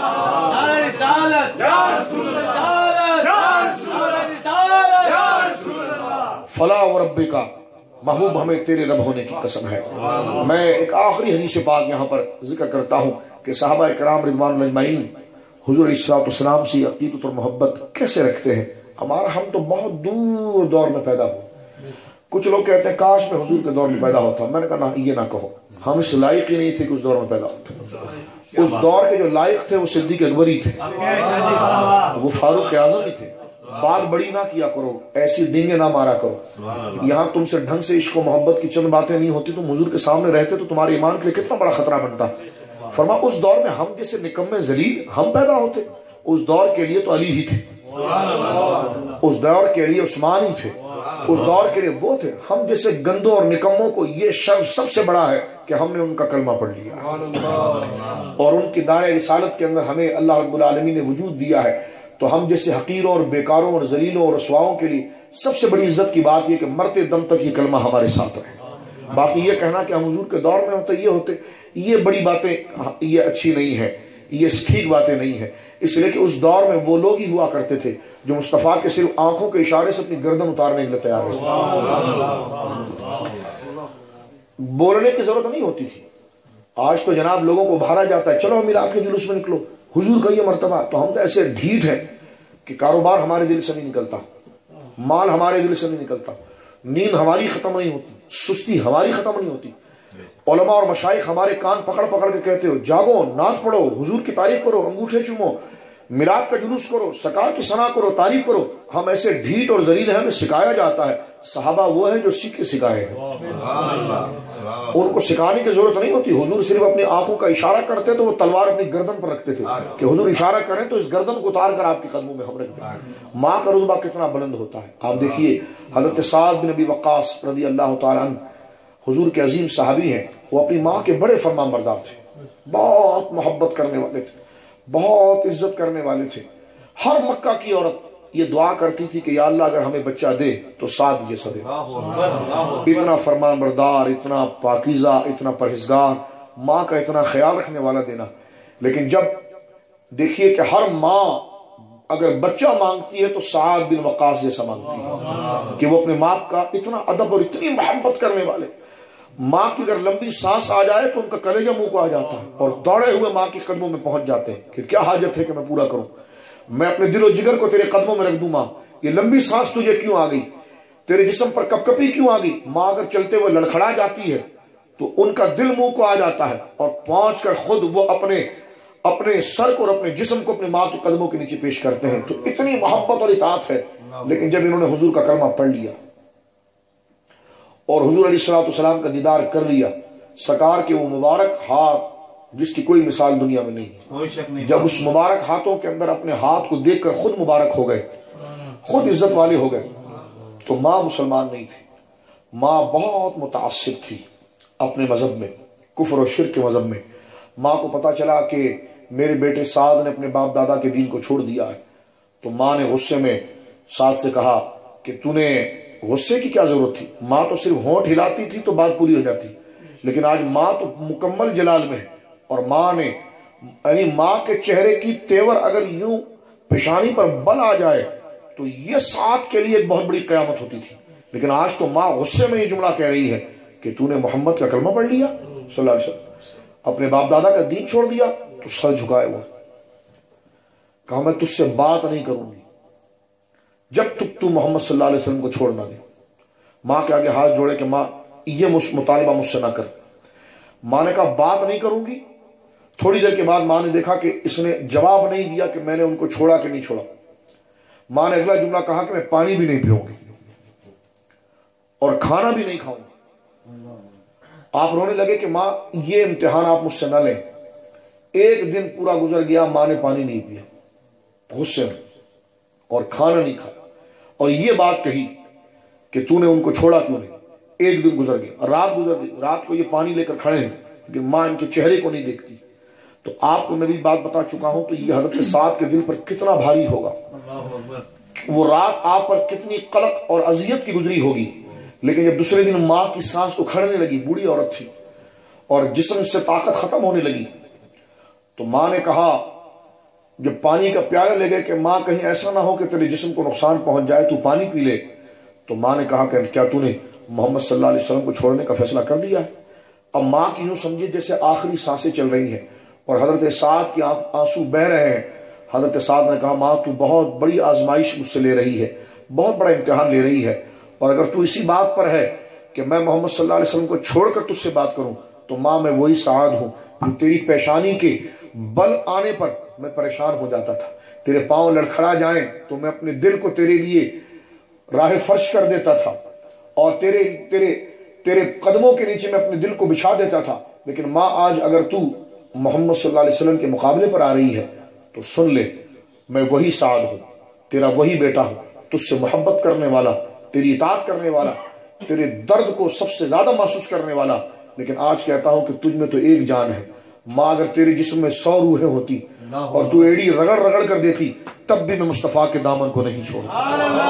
فلا و رب کا، محبوب ہمیں تیرے رب ہونے کی قسم ہے. میں ایک آخری حدیث پاک یہاں پر ذکر کرتا ہوں کہ صحابہ کرام رضوان اللہ اجمعین حضور علیہ الصلوۃ والسلام سے عقیدت اور محبت کیسے رکھتے ہیں. ہمارا ہم تو بہت دور دور میں پیدا ہوئے. کچھ لوگ کہتے ہیں کاش میں حضور کے دور میں پیدا ہوتا. میں نے کہا نہ، یہ نہ کہو، ہم اس لائق ہی نہیں تھے کہ اس دور میں پیدا ہوتے. اس دور کے جو لائق تھے وہ صدیق اکبر ہی تھے، وہ فاروق اعظم ہی تھے. بات بڑی نہ کیا کرو، ایسی ڈینگیں نہ مارا کرو. یہاں تم سے ڈھنگ سے عشق و محبت کی چند باتیں نہیں ہوتی. تم حضور کے سامنے رہتے تو تمہارے ایمان کے لیے کتنا بڑا خطرہ بنتا. فرما اس دور میں ہم جیسے نکمے ذلیل ہم پیدا ہوتے. اس دور کے لیے تو علی ہی تھے، اس دور کے لیے عثمان ہی تھے، اس دور کے لیے وہ تھے. ہم جیسے گندوں اور نکموں کو یہ شرف سب سے بڑا ہے کہ ہم نے ان کا کلمہ پڑھ لیا اور ان کی دائرہ رسالت کے اندر ہمیں اللہ رب العالمین نے وجود دیا ہے. تو ہم جیسے حقیروں اور بیکاروں اور ذلیلوں اور رسواؤں کے لیے سب سے بڑی عزت کی بات یہ کہ مرتے دم تک یہ کلمہ ہمارے ساتھ رہے. باقی یہ کہنا کہ ہم حضور کے دور میں ہوتے یہ ہوتے، یہ بڑی باتیں یہ اچھی نہیں ہے، یہ ٹھیک باتیں نہیں ہیں. اس لیے کہ اس دور میں وہ لوگ ہی ہوا کرتے تھے جو مصطفیٰ کے صرف آنکھوں کے اشارے سے اپنی گردن اتارنے کے لیے تیار ہوتے. بولنے کی ضرورت نہیں ہوتی تھی. آج تو جناب لوگوں کو بھارا جاتا ہے، چلو میلاد کے جلوس میں نکلو، حضور کا یہ مرتبہ. تو ہم تو ایسے ڈھیٹ ہیں کہ کاروبار ہمارے دل سے نہیں نکلتا، مال ہمارے دل سے نہیں نکلتا، نیند ہماری ختم نہیں ہوتی، سستی ہماری ختم نہیں ہوتی. علماء اور مشائخ ہمارے کان پکڑ پکڑ کے کہتے ہو جاگو، نعت پڑھو، حضور کی تعریف کرو، انگوٹھے چومو، میلاد کا جلوس کرو، سرکار کی ثنا کرو، تعریف کرو. ہم ایسے ڈھیٹ اور ذلیل ہیں، ہمیں سکھایا جاتا ہے. صحابہ وہ ہیں جو سیکھ کے سکھائے ہیں، ان کو سکھانے کی ضرورت نہیں ہوتی. حضور صرف اپنی آنکھوں کا اشارہ کرتے تو وہ تلوار اپنی گردن پر رکھتے تھے کہ حضور اشارہ کریں تو اس گردن کو اتار کر آپ کے قدموں میں ہم رکھ دیں. ماں کا رتبہ کتنا بلند ہوتا ہے. آپ دیکھیے حضرت سعد بن ابی وقاص رضی اللہ تعالیٰ عنہ حضور کے عظیم صحابی ہیں. وہ اپنی ماں کے بڑے فرمان بردار تھے، بہت محبت کرنے والے تھے، بہت عزت کرنے والے تھے. ہر مکہ کی عورت یہ دعا کرتی تھی کہ یا اللہ اگر ہمیں بچہ دے تو سعد جیسا دے. اتنا فرمان بردار، اتنا پاکیزہ، اتنا پرہیزگار، ماں کا اتنا خیال رکھنے والا دینا. لیکن جب دیکھیے کہ ہر ماں اگر بچہ مانگتی ہے تو سعد بن وقاص جیسا مانگتی ہے کہ وہ اپنے ماں کا اتنا ادب اور اتنی محبت کرنے والے. ماں کی اگر لمبی سانس آ جائے تو ان کا کلیجہ منہ کو آ جاتا ہے اور دوڑے ہوئے ماں کے قدموں میں پہنچ جاتے ہیں کہ کیا حاجت ہے کہ میں پورا کروں، میں اپنے دل و جگر کو تیرے قدموں میں رکھ دوں. ماں یہ لمبی سانس تجھے کیوں آ گئی، تیرے جسم پر کپ کپی کیوں آ گئی. ماں اگر چلتے ہوئے لڑکھڑا جاتی ہے تو ان کا دل منہ کو آ جاتا ہے اور پہنچ کر خود وہ اپنے اپنے سر کو اور اپنے جسم کو اپنے ماں کے قدموں کے نیچے پیش کرتے ہیں. تو اتنی محبت اور اطاعت ہے. لیکن جب انہوں نے حضور کا کلمہ پڑھ لیا اور حضور علیہ الصلوۃ والسلام کا دیدار کر لیا، سرکار کے وہ مبارک ہاتھ جس کی کوئی مثال دنیا میں نہیں، جب اس مبارک ہاتھوں کے اندر اپنے ہاتھ کو دیکھ کر خود مبارک ہو گئے، خود عزت والے ہو گئے. تو ماں مسلمان نہیں تھی، ماں بہت متعصب تھی اپنے مذہب میں، کفر و شرک کے مذہب میں. ماں کو پتا چلا کہ میرے بیٹے سعد نے اپنے باپ دادا کے دین کو چھوڑ دیا ہے تو ماں نے غصے میں سعد سے کہا کہ تو نے غصے کی کیا ضرورت تھی، ماں تو صرف ہونٹ ہلاتی تھی تو بات پوری ہو جاتی. لیکن آج ماں تو مکمل جلال میں ہے اور ماں نے یعنی ماں کے چہرے کی تیور اگر یوں پیشانی پر بل آ جائے تو یہ سعد کے لیے ایک بہت بڑی قیامت ہوتی تھی. لیکن آج تو ماں غصے میں یہ جملہ کہہ رہی ہے کہ تو نے محمد کا کلمہ پڑھ لیا صلی اللہ علیہ وسلم، اپنے باپ دادا کا دین چھوڑ دیا. تو سر جھکائے ہوا کہا میں تجھ سے بات نہیں کروں گی جب تک تو محمد صلی اللہ علیہ وسلم کو چھوڑ نہ دے. ماں کے آگے ہاتھ جوڑے کہ ماں یہ مطالبہ مجھ سے نہ کر. ماں نے کہا بات نہیں کروں گی. تھوڑی دیر کے بعد ماں نے دیکھا کہ اس نے جواب نہیں دیا کہ میں نے ان کو چھوڑا کہ نہیں چھوڑا. ماں نے اگلا جملہ کہا کہ میں پانی بھی نہیں پیوں گی اور کھانا بھی نہیں کھاؤں گی. آپ رونے لگے کہ ماں یہ امتحان آپ مجھ سے نہ لیں. ایک دن پورا گزر گیا، ماں نے پانی نہیں پیا غصے میں اور کھانا نہیں کھایا اور یہ بات کہی کہ تو نے ان کو چھوڑا کیوں نہیں. ایک دن گزر گیا، رات گزر گئی، رات کو یہ پانی لے کر کھڑے ہیں لیکن ماں ان کے چہرے کو نہیں دیکھتی. تو آپ کو میں بھی بات بتا چکا ہوں تو یہ حضرت سعد کے دل پر کتنا بھاری ہوگا، وہ رات آپ پر کتنی قلق اور اذیت کی گزری ہوگی. لیکن جب دوسرے دن ماں کی سانس اکھڑنے لگی، بوڑھی عورت تھی اور جسم سے طاقت ختم ہونے لگی، تو ماں نے کہا جب پانی کا پیالہ لے گئے کہ ماں کہیں ایسا نہ ہو کہ تیرے جسم کو نقصان پہنچ جائے، تو پانی پی لے. تو ماں نے کہا کہ کیا تو نے محمد صلی اللہ علیہ وسلم کو چھوڑنے کا فیصلہ کر دیا ہے؟ اب ماں کی یوں سمجھے جیسے آخری سانسیں چل رہی ہیں اور حضرت سعد کی آنسو بہ رہے ہیں. حضرت سعد نے کہا ماں تو بہت بڑی آزمائش مجھ سے لے رہی ہے، بہت بڑا امتحان لے رہی ہے، اور اگر تو اسی بات پر ہے کہ میں محمد صلی اللہ علیہ وسلم کو چھوڑ کر تجھ سے بات کروں تو ماں میں وہی سعد ہوں جو تیری پیشانی کے بل آنے پر میں پریشان ہو جاتا تھا. تیرے پاؤں لڑکھڑا جائیں تو میں اپنے دل کو تیرے لیے راہ فرش کر دیتا تھا اور تیرے تیرے تیرے قدموں کے نیچے میں اپنے دل کو بچھا دیتا تھا. لیکن ماں آج اگر تو محمد صلی اللہ علیہ وسلم کے مقابلے پر آ رہی ہے تو سن لے میں وہی سعد ہوں، تیرا وہی بیٹا ہوں، تجھ سے محبت کرنے والا، تیری اطاعت کرنے والا، تیرے درد کو سب سے زیادہ محسوس کرنے والا. لیکن آج کہتا ہوں کہ تجھ میں تو ایک جان ہے. ماں اگر تیرے جسم میں سو روحیں ہوتی اور تو ایڑی رگڑ رگڑ کر دیتی تب بھی میں مصطفیٰ کے دامن کو نہیں چھوڑتا.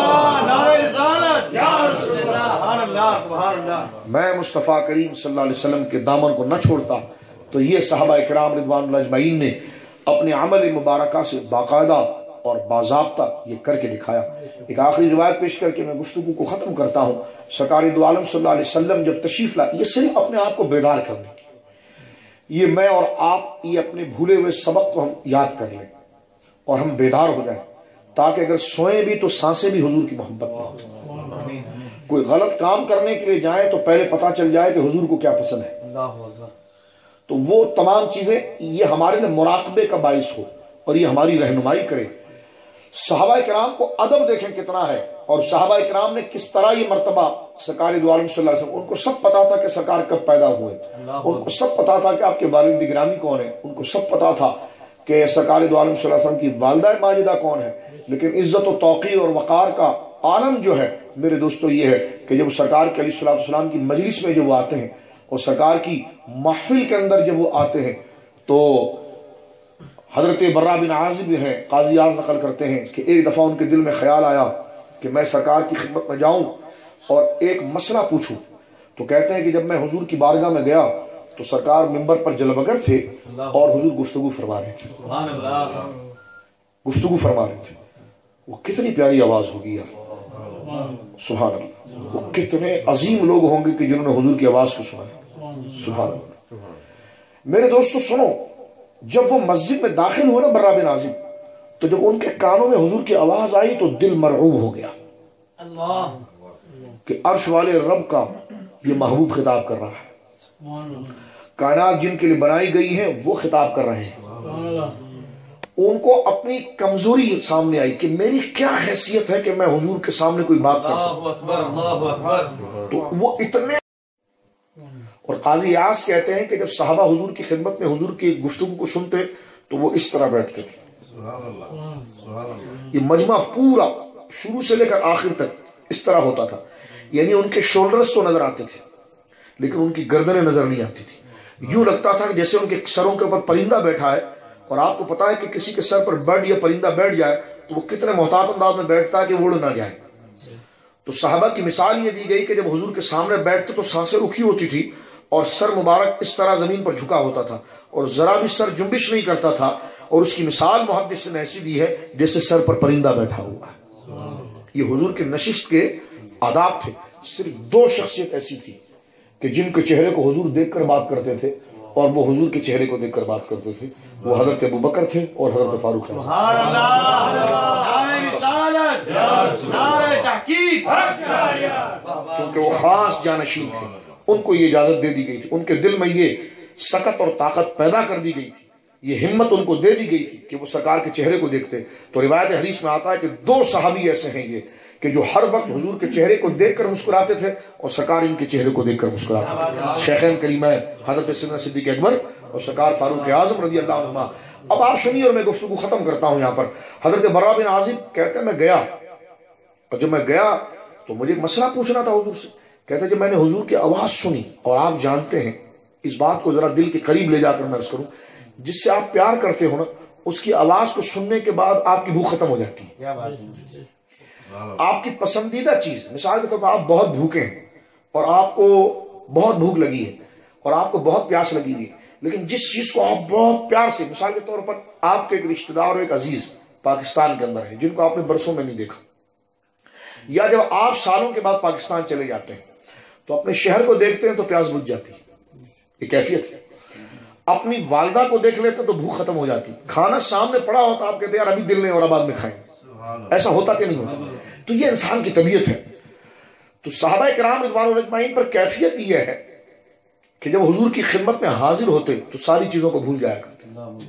میں مصطفیٰ کریم صلی اللہ علیہ وسلم کے دامن کو نہ چھوڑتا. تو یہ صحابہ کرام رضوان اللہ اجمعین نے اپنے عمل مبارکہ سے باقاعدہ اور باضابطہ یہ کر کے دکھایا. ایک آخری روایت پیش کر کے میں گفتگو کو ختم کرتا ہوں. سرکار دو عالم صلی اللہ علیہ وسلم جب تشریف لائے، یہ صرف اپنے آپ کو بیدار کرنے کی، یہ میں اور آپ یہ اپنے بھولے ہوئے سبق کو ہم یاد کر لیں اور ہم بیدار ہو جائیں تاکہ اگر سوئیں بھی تو سانسیں بھی حضور کی محبت میں ہوں. کوئی غلط کام کرنے کے لیے جائیں تو پہلے پتا چل جائے کہ حضور کو کیا پسند ہے. تو وہ تمام چیزیں یہ ہمارے لیے مراقبے کا باعث ہو اور یہ ہماری رہنمائی کرے۔ صحابہ کرام کو ادب دیکھیں کتنا ہے، اور صحابہ کرام نے کس طرح یہ مرتبہ سرکار دو عالم صلی اللہ علیہ وسلم، ان کو سب پتا تھا کہ سرکار کب پیدا ہوئے، ان کو سب پتا تھا کہ آپ کے والد گرامی کون ہیں، ان کو سب پتا تھا کہ سرکار دو عالم صلی اللہ علیہ وسلم کی والدہ ماجدہ کون ہے۔ لیکن عزت و توقیر اور وقار کا عالم جو ہے میرے دوستو یہ ہے کہ جب سرکار کے علیہ الصلوۃ والسلام کی مجلس میں جب وہ آتے ہیں اور سرکار کی محفل کے اندر جب وہ آتے ہیں تو حضرت برا بن عازب ہیں، قاضی اعظم نقل کرتے ہیں کہ ایک دفعہ ان کے دل میں خیال آیا کہ میں سرکار کی خدمت میں جاؤں اور ایک مسئلہ پوچھوں۔ تو کہتے ہیں کہ جب میں حضور کی بارگاہ میں گیا تو سرکار منبر پر جلوگر تھے اور حضور گفتگو فرما رہے تھے، گفتگو فرما رہے تھے۔ وہ کتنی پیاری آواز ہوگی یار، سبحان اللہ، وہ کتنے عظیم لوگ ہوں گے کہ جنہوں نے حضور کی آواز کو سنا ہے، سبحان اللہ۔ میرے دوستو سنو، جب وہ مسجد میں داخل ہوئے نا برا بن عازب، تو جب ان کے کانوں میں حضور کی آواز آئی تو دل مرعوب ہو گیا کہ عرش والے رب کا یہ محبوب خطاب کر رہا ہے، کائنات جن کے لیے بنائی گئی ہیں وہ خطاب کر رہے ہیں۔ ان کو اپنی کمزوری سامنے آئی کہ میری کیا حیثیت ہے کہ میں حضور کے سامنے کوئی بات کر سکوں، تو وہ اتنے۔ اور قاضی اعظم کہتے ہیں کہ جب صحابہ حضور کی خدمت میں حضور کی گفتگو کو سنتے تو وہ اس طرح بیٹھتے تھے۔ یہ مجمع پورا شروع سے لے کر آخر تک اس طرح ہوتا تھا، یعنی ان کے شولڈرز تو نظر آتے تھے لیکن ان کی گردنیں نظر نہیں آتی تھی۔ یوں لگتا تھا کہ جیسے ان کے سروں کے اوپر پرندہ بیٹھا ہے، اور آپ کو پتا ہے کہ کسی کے سر پر برڈ یا پرندہ بیٹھ جائے تو وہ کتنے محتاط انداز میں بیٹھتا ہے کہ وہ اڑ نہ جائے۔ تو صحابہ کی مثال یہ دی گئی کہ جب حضور کے سامنے بیٹھتے تو سانسیں رکی ہوتی تھی اور سر مبارک اس طرح زمین پر جھکا ہوتا تھا اور ذرا بھی سر جنبش نہیں کرتا تھا، اور اس کی مثال محدث نے ایسی دی ہے جیسے سر پر پرندہ بیٹھا ہوا ہے۔ یہ حضور کے نشست کے آداب تھے۔ صرف دو شخصیت ایسی تھی کہ جن کے چہرے کو حضور دیکھ کر بات کرتے تھے اور وہ حضور کے چہرے کو دیکھ کر بات کرتے تھے، وہ حضرت ابوبکر تھے اور حضرت فاروق۔ سبحان اللہ، نعرہ رسالت، نعرہ تحقیق، کیونکہ وہ خاص جانشین تھے، ان کو یہ اجازت دے دی گئی تھی، ان کے دل میں یہ سکت اور طاقت پیدا کر دی گئی تھی، یہ ہمت ان کو دے دی گئی تھی کہ وہ سرکار کے چہرے کو دیکھتے۔ تو روایت حدیث میں آتا ہے کہ دو صحابی ایسے ہیں یہ کہ جو ہر وقت حضور کے چہرے کو دیکھ کر مسکراتے تھے اور سرکار ان کے چہرے کو دیکھ کر مسکراتے تھے، شیخین کریمین حضرت سیدنا صدیق اکبر اور سرکار فاروق اعظم رضی اللہ عنہما۔ اب آپ سنیے اور میں گفتگو ختم کرتا ہوں یہاں پر۔ حضرت برا بن عازب کہتے ہیں میں گیا، اور جب میں گیا تو مجھے ایک مسئلہ پوچھنا تھا حضور سے۔ کہتے ہیں جب میں نے حضور کی آواز سنی، اور آپ جانتے ہیں اس بات کو ذرا دل کے قریب لے جا کر میں عرض کروں، جس سے آپ پیار کرتے ہو نا اس کی آواز کو سننے کے بعد آپ کی بھوک ختم ہو جاتی ہے۔ آپ کی پسندیدہ چیز، مثال کے طور پر آپ بہت بھوکے ہیں اور آپ کو بہت بھوک لگی ہے اور آپ کو بہت پیاس لگی ہوئی ہے، لیکن جس چیز کو آپ بہت پیار سے، مثال کے طور پر آپ کے ایک رشتہ دار اور ایک عزیز پاکستان کے اندر ہے جن کو آپ نے برسوں میں نہیں دیکھا، یا جب آپ سالوں کے بعد پاکستان چلے جاتے ہیں تو اپنے شہر کو دیکھتے ہیں تو پیاس بجھ جاتی ہے، یہ کیفیت ہے۔ اپنی والدہ کو دیکھ لیتے تو بھوک ختم ہو جاتی، کھانا سامنے پڑا ہوتا آپ کہتے ہیں یار ابھی دل نہیں اور بعد میں کھائیں، ایسا ہوتا کہ نہیں ہوتا؟ تو یہ انسان کی طبیعت ہے۔ تو صحابہ کرام رضوان اللہ اجمعین پر کیفیت یہ ہے کہ جب حضور کی خدمت میں حاضر ہوتے تو ساری چیزوں کو بھول جایا کرتے۔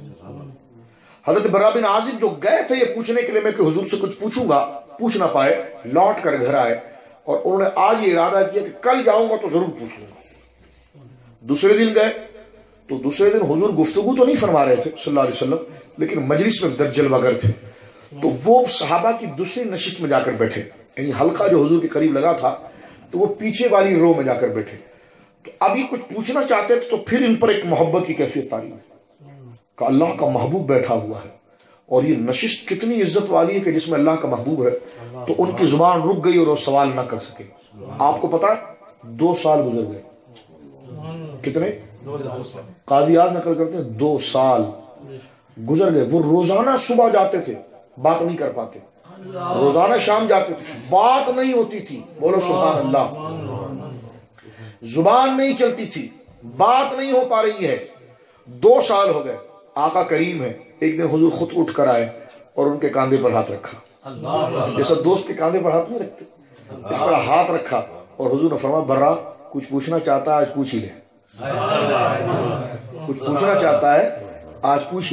حضرت برا بن عازب جو گئے تھے یہ پوچھنے کے لیے میں کہ حضور سے کچھ پوچھوں گا، پوچھ نہ پائے، لوٹ کر گھر آئے اور انہوں نے آج یہ ارادہ کیا کہ کل جاؤں گا تو ضرور پوچھ لوں گا۔ دوسرے دن گئے تو دوسرے دن حضور گفتگو تو نہیں فرما رہے تھے صلی اللہ علیہ وسلم، لیکن مجلس میں درجل وگر تھے، تو وہ صحابہ کی دوسری نشست میں جا کر بیٹھے، یعنی حلقہ جو حضور کے قریب لگا تھا تو وہ پیچھے والی رو میں جا کر بیٹھے۔ تو ابھی کچھ پوچھنا چاہتے تھے تو پھر ان پر ایک محبت کی کیفیت تاری ہے کہ اللہ کا محبوب بیٹھا ہوا ہے، اور یہ نشست کتنی عزت والی ہے کہ جس میں اللہ کا محبوب ہے، تو ان کی زبان رک گئی اور وہ سوال نہ کر سکے۔ آپ کو پتا دو سال گزر گئے، کتنے؟ قاضی اعظم نقل کرتے ہیں دو سال گزر گئے۔ وہ روزانہ صبح جاتے تھے، بات نہیں کر پاتے، روزانہ شام جاتے تھے، بات نہیں ہوتی تھی، بولو سبحان اللہ، زبان نہیں چلتی تھی، بات نہیں ہو پا رہی ہے۔ دو سال ہو گئے، آقا کریم ہے، ایک دن حضور خود اٹھ کر آئے اور ان کے کاندھے پر ہاتھ رکھا، جیسا دوست کے کاندھے پر ہاتھ نہیں رکھتے، اس طرح ہاتھ رکھا اور حضور نے فرمایا برا کچھ پوچھنا چاہتا ہے آج پوچھ ہی لے، کچھ پوچھنا چاہتا ہے آج پوچھ ہی لیں۔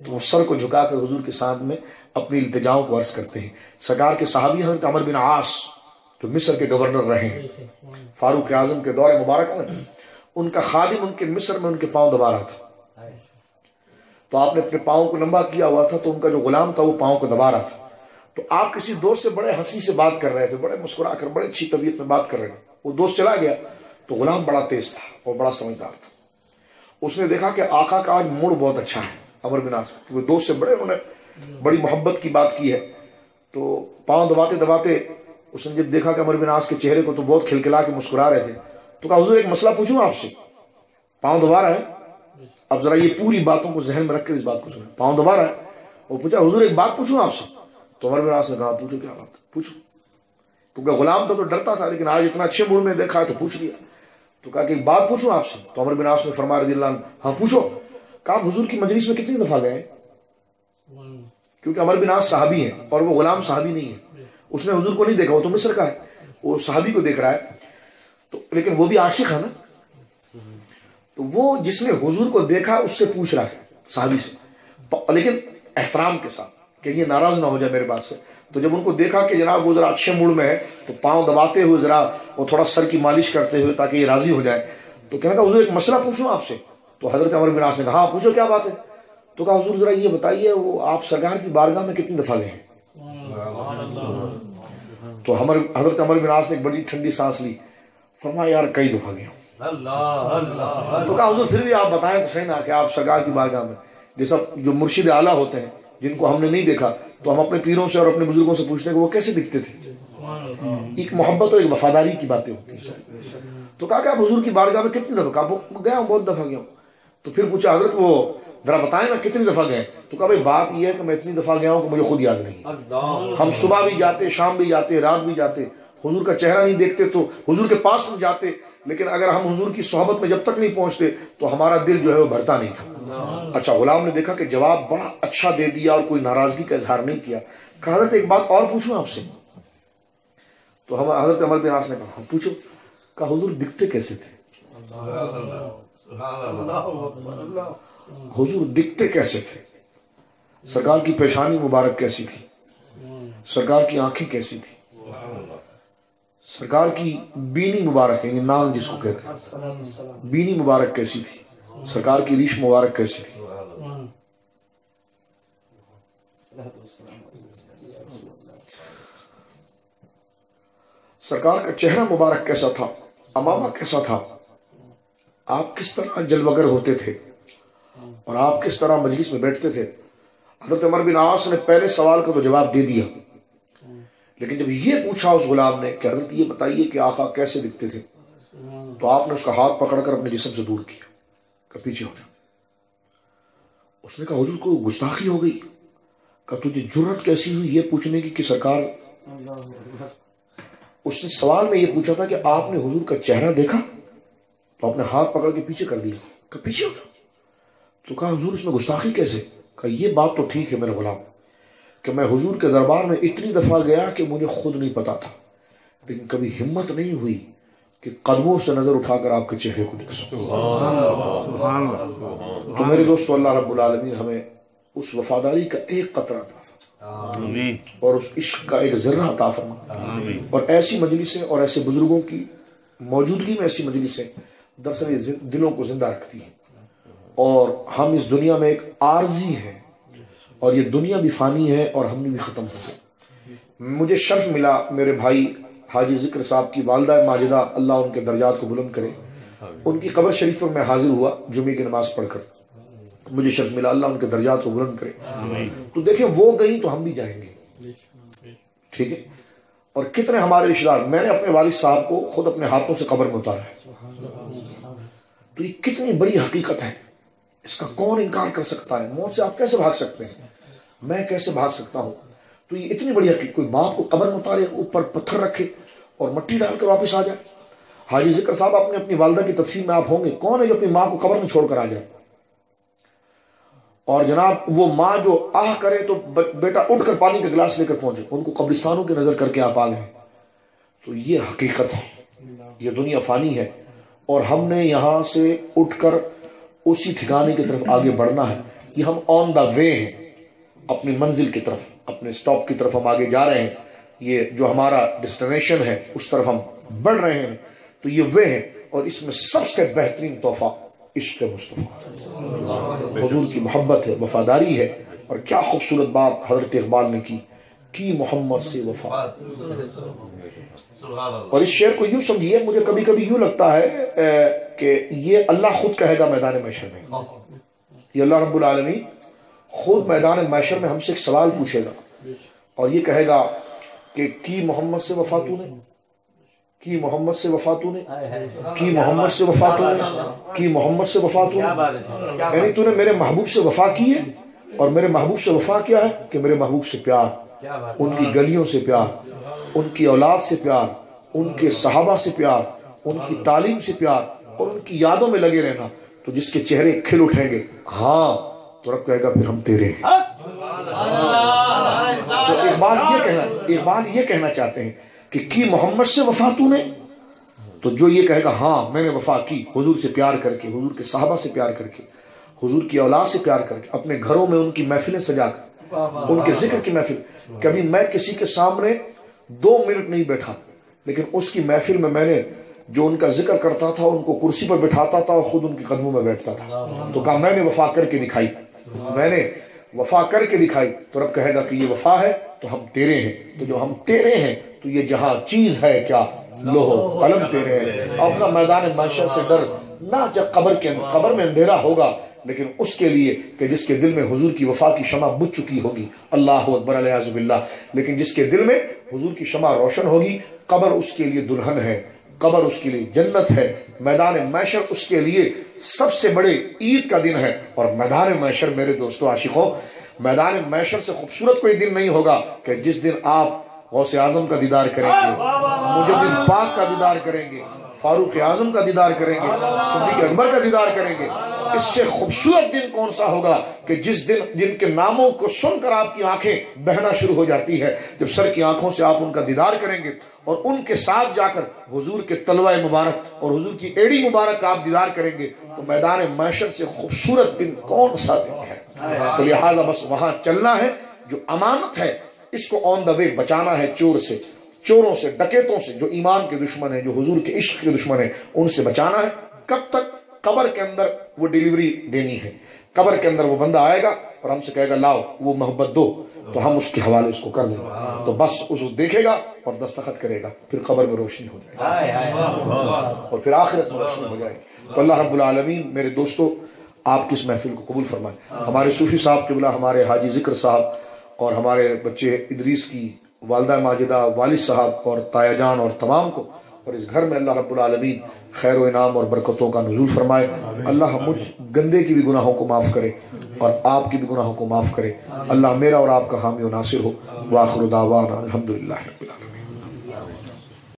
تو وہ سر کو جھکا کر حضور کے سامنے اپنی التجاؤں کو عرض کرتے ہیں. سرکار کے صحابی حضرت عمر بن عاص جو مصر کے گورنر رہے ہیں فاروق اعظم کے دور مبارک میں، ان کا خادم ان کے مصر میں ان کے پاؤں دبا رہا تھا. تو آپ نے اپنے پاؤں کو لمبا کیا ہوا تھا، تو ان کا جو غلام تھا وہ پاؤں کو دبا رہا تھا. تو آپ کسی دوست سے بڑے ہنسی سے بات کر رہے تھے، بڑے مسکرا کر بڑے اچھی طبیعت میں بات کر رہے تھے. وہ دوست چلا گیا تو غلام بڑا تیز تھا اور بڑا سمجھدار تھا. اس نے دیکھا کہ آقا کا آج موڈ بہت اچھا ہے عمر بن عاص، وہ دوست سے بڑے انہوں نے بڑی محبت کی بات کی ہے. تو پاؤں دباتے دباتے اس نے جب دیکھا کہ عمر بن عاص کے چہرے کو تو بہت کھلکھلا کے مسکرا رہے تھے، تو کہا حضور ایک مسئلہ پوچھوں آپ سے؟ پاؤں دبا رہا ہے، اب ذرا یہ پوری باتوں کو ذہن میں رکھ کر اس بات کو سنیں. پاؤں دبا رہا ہے، وہ پوچھا حضور ایک بات پوچھوں آپ سے؟ تو عمر بن عاص نے کہا پوچھو. کیا بات؟ پوچھو. کیونکہ غلام تھا تو ڈرتا تھا، لیکن آج اتنا اچھے موڈ میں دیکھا ہے تو پوچھ لیا. تو کہا کہ ایک بات پوچھوں آپ سے؟ تو عمر بن عاص نے فرمایا رضی اللہ عنہ ہاں پوچھو. کہا حضور کی مجلس میں کتنی دفعہ گئے؟ کیونکہ عمر بن عاص صحابی ہیں اور وہ غلام صحابی نہیں ہے. اس نے حضور کو نہیں دیکھا، وہ تو مصر کا ہے، وہ صحابی کو دیکھ رہا ہے. تو لیکن وہ بھی عاشق ہے نا، تو وہ جس نے حضور کو دیکھا اس سے پوچھ رہا ہے صحابی سے، لیکن احترام کے ساتھ کہ یہ ناراض نہ ہو جائے میرے بات سے. تو جب ان کو دیکھا کہ جناب وہ ذرا اچھے موڈ میں ہے تو پاؤں دباتے ہوئے ذرا وہ تھوڑا سر کی مالش کرتے ہوئے تاکہ یہ راضی ہو جائے، تو کہنے کا حضور ایک مسئلہ پوچھوں آپ سے؟ تو حضرت عمر بن عاص نے کہا ہاں پوچھو کیا بات ہے؟ تو کہا حضور ذرا یہ بتائیے وہ آپ سرکار کی بارگاہ میں کتنی دفعہ گئے ہیں؟ تو ہمر حضرت عمر بن عاص نے ایک بڑی ٹھنڈی سانس لی، فرمایا یار کئی دفعہ گیا ہوں. تو کہا حضور پھر بھی آپ بتائیں تو صحیح نا کہ آپ سرکار کی بارگاہ میں، جیسا جو مرشد اعلیٰ ہوتے ہیں جن کو ہم نے نہیں دیکھا تو ہم اپنے پیروں سے اور اپنے بزرگوں سے پوچھتے ہیں کہ وہ کیسے دکھتے تھے. ایک محبت اور ایک وفاداری کی باتیں ہوتی ہیں. تو کہا کہ آپ حضور کی بارگاہ میں کتنی دفعہ؟ کہا گیا ہوں بہت دفعہ گیا ہوں. تو پھر پوچھا حضرت وہ ذرا بتائیں نا کتنی دفعہ گئے؟ تو کہا بھائی بات یہ ہے کہ میں اتنی دفعہ گیا ہوں کہ مجھے خود یاد نہیں. ہم صبح بھی جاتے، شام بھی جاتے، رات بھی جاتے، حضور کا چہرہ نہیں دیکھتے تو حضور کے پاس نہیں جاتے، لیکن اگر ہم حضور کی صحبت میں جب تک نہیں پہنچتے تو ہمارا دل جو ہے وہ بھرتا نہیں تھا. اچھا غلام نے دیکھا کہ جواب بڑا اچھا دے دیا اور کوئی ناراضگی کا اظہار نہیں کیا. کہا حضرت ایک بات اور پوچھوں آپ سے؟ تو ہم حضرت عمر بن عاص نے کہا ہاں پوچھو. کہا حضور دکھتے کیسے تھے؟ حضور دکھتے کیسے تھے؟ سرکار کی پیشانی مبارک کیسی تھی؟ سرکار کی آنکھیں کیسی تھی؟ سرکار کی بینی مبارک یعنی نال جس کو کہتے ہیں، بینی مبارک کیسی تھی؟ سرکار کی ریش مبارک کیسی تھی؟ سرکار کا چہرہ مبارک کیسا تھا؟ امامہ کیسا تھا؟ آپ کس طرح جلوگر ہوتے تھے اور آپ کس طرح مجلس میں بیٹھتے تھے؟ حضرت عمر بن عاص نے پہلے سوال کا تو جواب دے دیا، لیکن جب یہ پوچھا اس غلام نے کہ حضرت یہ بتائیے کہ آقا کیسے دکھتے تھے، تو آپ نے اس کا ہاتھ پکڑ کر اپنے جسم سے دور کیا کہ پیچھے ہو جا. اس نے کہا حضور کو گستاخی ہو گئی. کہ تجھے جرت کیسی ہوئی یہ پوچھنے کی کہ سرکار، اس نے سوال میں یہ پوچھا تھا کہ آپ نے حضور کا چہرہ دیکھا؟ تو آپ نے ہاتھ پکڑ کے پیچھے کر دیا کہ پیچھے ہو جا. تو کہا حضور اس میں گستاخی کیسے؟ کہ یہ بات تو ٹھیک ہے میرے غلام کہ میں حضور کے دربار میں اتنی دفعہ گیا کہ مجھے خود نہیں پتا تھا، لیکن کبھی ہمت نہیں ہوئی کہ قدموں سے نظر اٹھا کر آپ کے چہرے کو دیکھ سکوں. تو میرے دوستو اللہ رب العالمین ہمیں اس وفاداری کا ایک قطرہ عطا اور اس عشق کا ایک ذرہ عطا فرما، اور ایسی مجلسیں اور ایسے بزرگوں کی موجودگی میں ایسی مجلسیں دراصل دلوں کو زندہ رکھتی ہیں. اور ہم اس دنیا میں ایک عارضی ہیں اور یہ دنیا بھی فانی ہے اور ہم نے بھی ختم ہو گئے. مجھے شرف ملا میرے بھائی حاجی ذکر صاحب کی والدہ ماجدہ اللہ ان کے درجات کو بلند کرے، ان کی قبر شریف پر میں حاضر ہوا جمعے کی نماز پڑھ کر. مجھے شرف ملا اللہ ان کے درجات کو بلند کرے. تو دیکھیں وہ گئی تو ہم بھی جائیں گے، ٹھیک ہے. اور کتنے ہمارے رشتہ دار، میں نے اپنے والد صاحب کو خود اپنے ہاتھوں سے قبر میں اتارا ہے. تو یہ کتنی بڑی حقیقت ہے، اس کا کون انکار کر سکتا ہے؟ موت سے آپ کیسے بھاگ سکتے ہیں؟ میں کیسے بھاگ سکتا ہوں؟ تو یہ اتنی بڑی حقیقت، کوئی باپ کو قبر میں اتارے، اوپر پتھر رکھے اور مٹی ڈال کر واپس آ جائے. حاجی ذکر صاحب آپ نے اپنی والدہ کی تدفین میں آپ ہوں گے، کون ہے جو اپنی ماں کو قبر میں چھوڑ کر آ جائے؟ اور جناب وہ ماں جو آہ کرے تو بیٹا اٹھ کر پانی کا گلاس لے کر پہنچے، ان کو قبرستانوں کی نظر کر کے آپ آ گئے. تو یہ حقیقت ہے، یہ دنیا فانی ہے اور ہم نے یہاں سے اٹھ کر اسی ٹھکانے کی طرف آگے بڑھنا ہے. یہ ہم آن دا وے ہیں اپنی منزل کی طرف، اپنے سٹاپ کی طرف ہم آگے جا رہے ہیں، یہ جو ہمارا ڈیسٹینیشن ہے اس طرف ہم بڑھ رہے ہیں، تو یہ وہ ہے، اور اس میں سب سے بہترین تحفہ عشق مصطفیٰ، حضور کی محبت ہے، وفاداری ہے. اور کیا خوبصورت بات حضرت اقبال نے کی کی محمد سے وفا. اور اس شعر کو یوں سمجھیے، مجھے کبھی کبھی یوں لگتا ہے کہ یہ اللہ خود کہے گا میدان محشر میں، یہ اللہ رب العالمین خود میدان محشر میں ہم سے ایک سوال پوچھے گا اور یہ کہے گا کہ کی محمد سے وفا تو نے، کی محمد سے وفا تو نے، کی محمد سے وفا تو نے، کی محمد سے وفا تو نے. یعنی تو نے میرے محبوب سے وفا کی ہے، اور میرے محبوب سے وفا کیا ہے کہ میرے محبوب سے پیار، ان کی گلیوں سے پیار، ان کی اولاد سے پیار، ان کے صحابہ سے پیار، ان کی تعلیم سے پیار، اور ان کی یادوں میں لگے رہنا. تو جس کے چہرے کھل اٹھیں گے ہاں تو رب کہے گا پھر ہم تیرے ہیں. تو اقبال یہ کہنا اقبال یہ کہنا چاہتے ہیں کہ کی محمد سے وفا تو نے، تو جو یہ کہے گا ہاں میں نے وفا کی حضور سے پیار کر کے، حضور کے صحابہ سے پیار کر کے، حضور کی اولاد سے پیار کر کے، اپنے گھروں میں ان کی محفلیں سجا کر، ان کے ذکر کی محفل. کبھی میں کسی کے سامنے دو منٹ نہیں بیٹھا، لیکن اس کی محفل میں میں نے جو ان کا ذکر کرتا تھا ان کو کرسی پر بٹھاتا تھا اور خود ان کے قدموں میں بیٹھتا تھا. تو کہا میں نے وفا کر کے دکھائی، میں نے وفا کر کے دکھائی. تو رب کہے گا کہ یہ وفا ہے تو ہم تیرے ہیں. تو جو ہم تیرے ہیں تو یہ جہاں چیز ہے کیا لوہ قلم تیرے ہیں. اپنا میدان محشر سے ڈر نہ، جب قبر کے قبر میں اندھیرا ہوگا، لیکن اس کے لیے کہ جس کے دل میں حضور کی وفا کی شمع بجھ چکی ہوگی، اللہ اکبر علیہ باللہ، لیکن جس کے دل میں حضور کی شمع روشن ہوگی، قبر اس کے لیے دلہن ہے، قبر اس کے لیے جنت ہے، میدان محشر اس کے لیے سب سے بڑے عید کا دن ہے. اور میدان محشر میرے دوستو عاشقوں، میدان محشر سے خوبصورت کوئی دن نہیں ہوگا کہ جس دن آپ غوث اعظم کا دیدار کریں گے، مجدد پاک کا دیدار کریں گے، فاروق اعظم کا دیدار کریں گے، صدیق اکبر کا دیدار کریں گے. اس سے خوبصورت دن کون سا ہوگا کہ جس دن جن کے ناموں کو سن کر آپ کی آنکھیں بہنا شروع ہو جاتی ہے، جب سر کی آنکھوں سے آپ ان کا دیدار کریں گے اور ان کے ساتھ جا کر حضور کے تلوہ مبارک اور حضور کی ایڑی مبارک کا آپ دیدار کریں گے، تو میدان محشر سے خوبصورت دن کون سا دن ہے. تو لہٰذا بس وہاں چلنا ہے، جو امانت ہے اس کو آن دا وے بچانا ہے، چور سے، چوروں سے، ڈکیتوں سے، جو ایمان کے دشمن ہیں، جو حضور کے عشق کے دشمن ہیں، ان سے بچانا ہے. کب تک؟ قبر کے اندر وہ ڈیلیوری دینی ہے. قبر کے اندر وہ بندہ آئے گا اور ہم سے کہے گا لاؤ وہ محبت دو، تو ہم اس کے حوالے اس کو کر دیں گے. تو بس اس کو دیکھے گا اور دستخط کرے گا، پھر قبر میں روشنی ہو جائے گی اور پھر آخرت میں روشنی ہو جائے گی. تو اللہ رب العالمین میرے دوستو آپ کی اس محفل کو قبول فرمائے. ہمارے صوفی صاحب قبلہ، ہمارے حاجی ذکر صاحب اور ہمارے بچے ادریس کی والدہ ماجدہ، والد صاحب اور تایا جان اور تمام کو، اور اس گھر میں اللہ رب العالمین خیر و انعام اور برکتوں کا نزول فرمائے. اللہ مجھ گندے کی بھی گناہوں کو معاف کرے اور آپ کی بھی گناہوں کو معاف کرے. اللہ میرا اور آپ کا حامی و ناصر ہو. وآخر دعوانا الحمدللہ رب العالمین.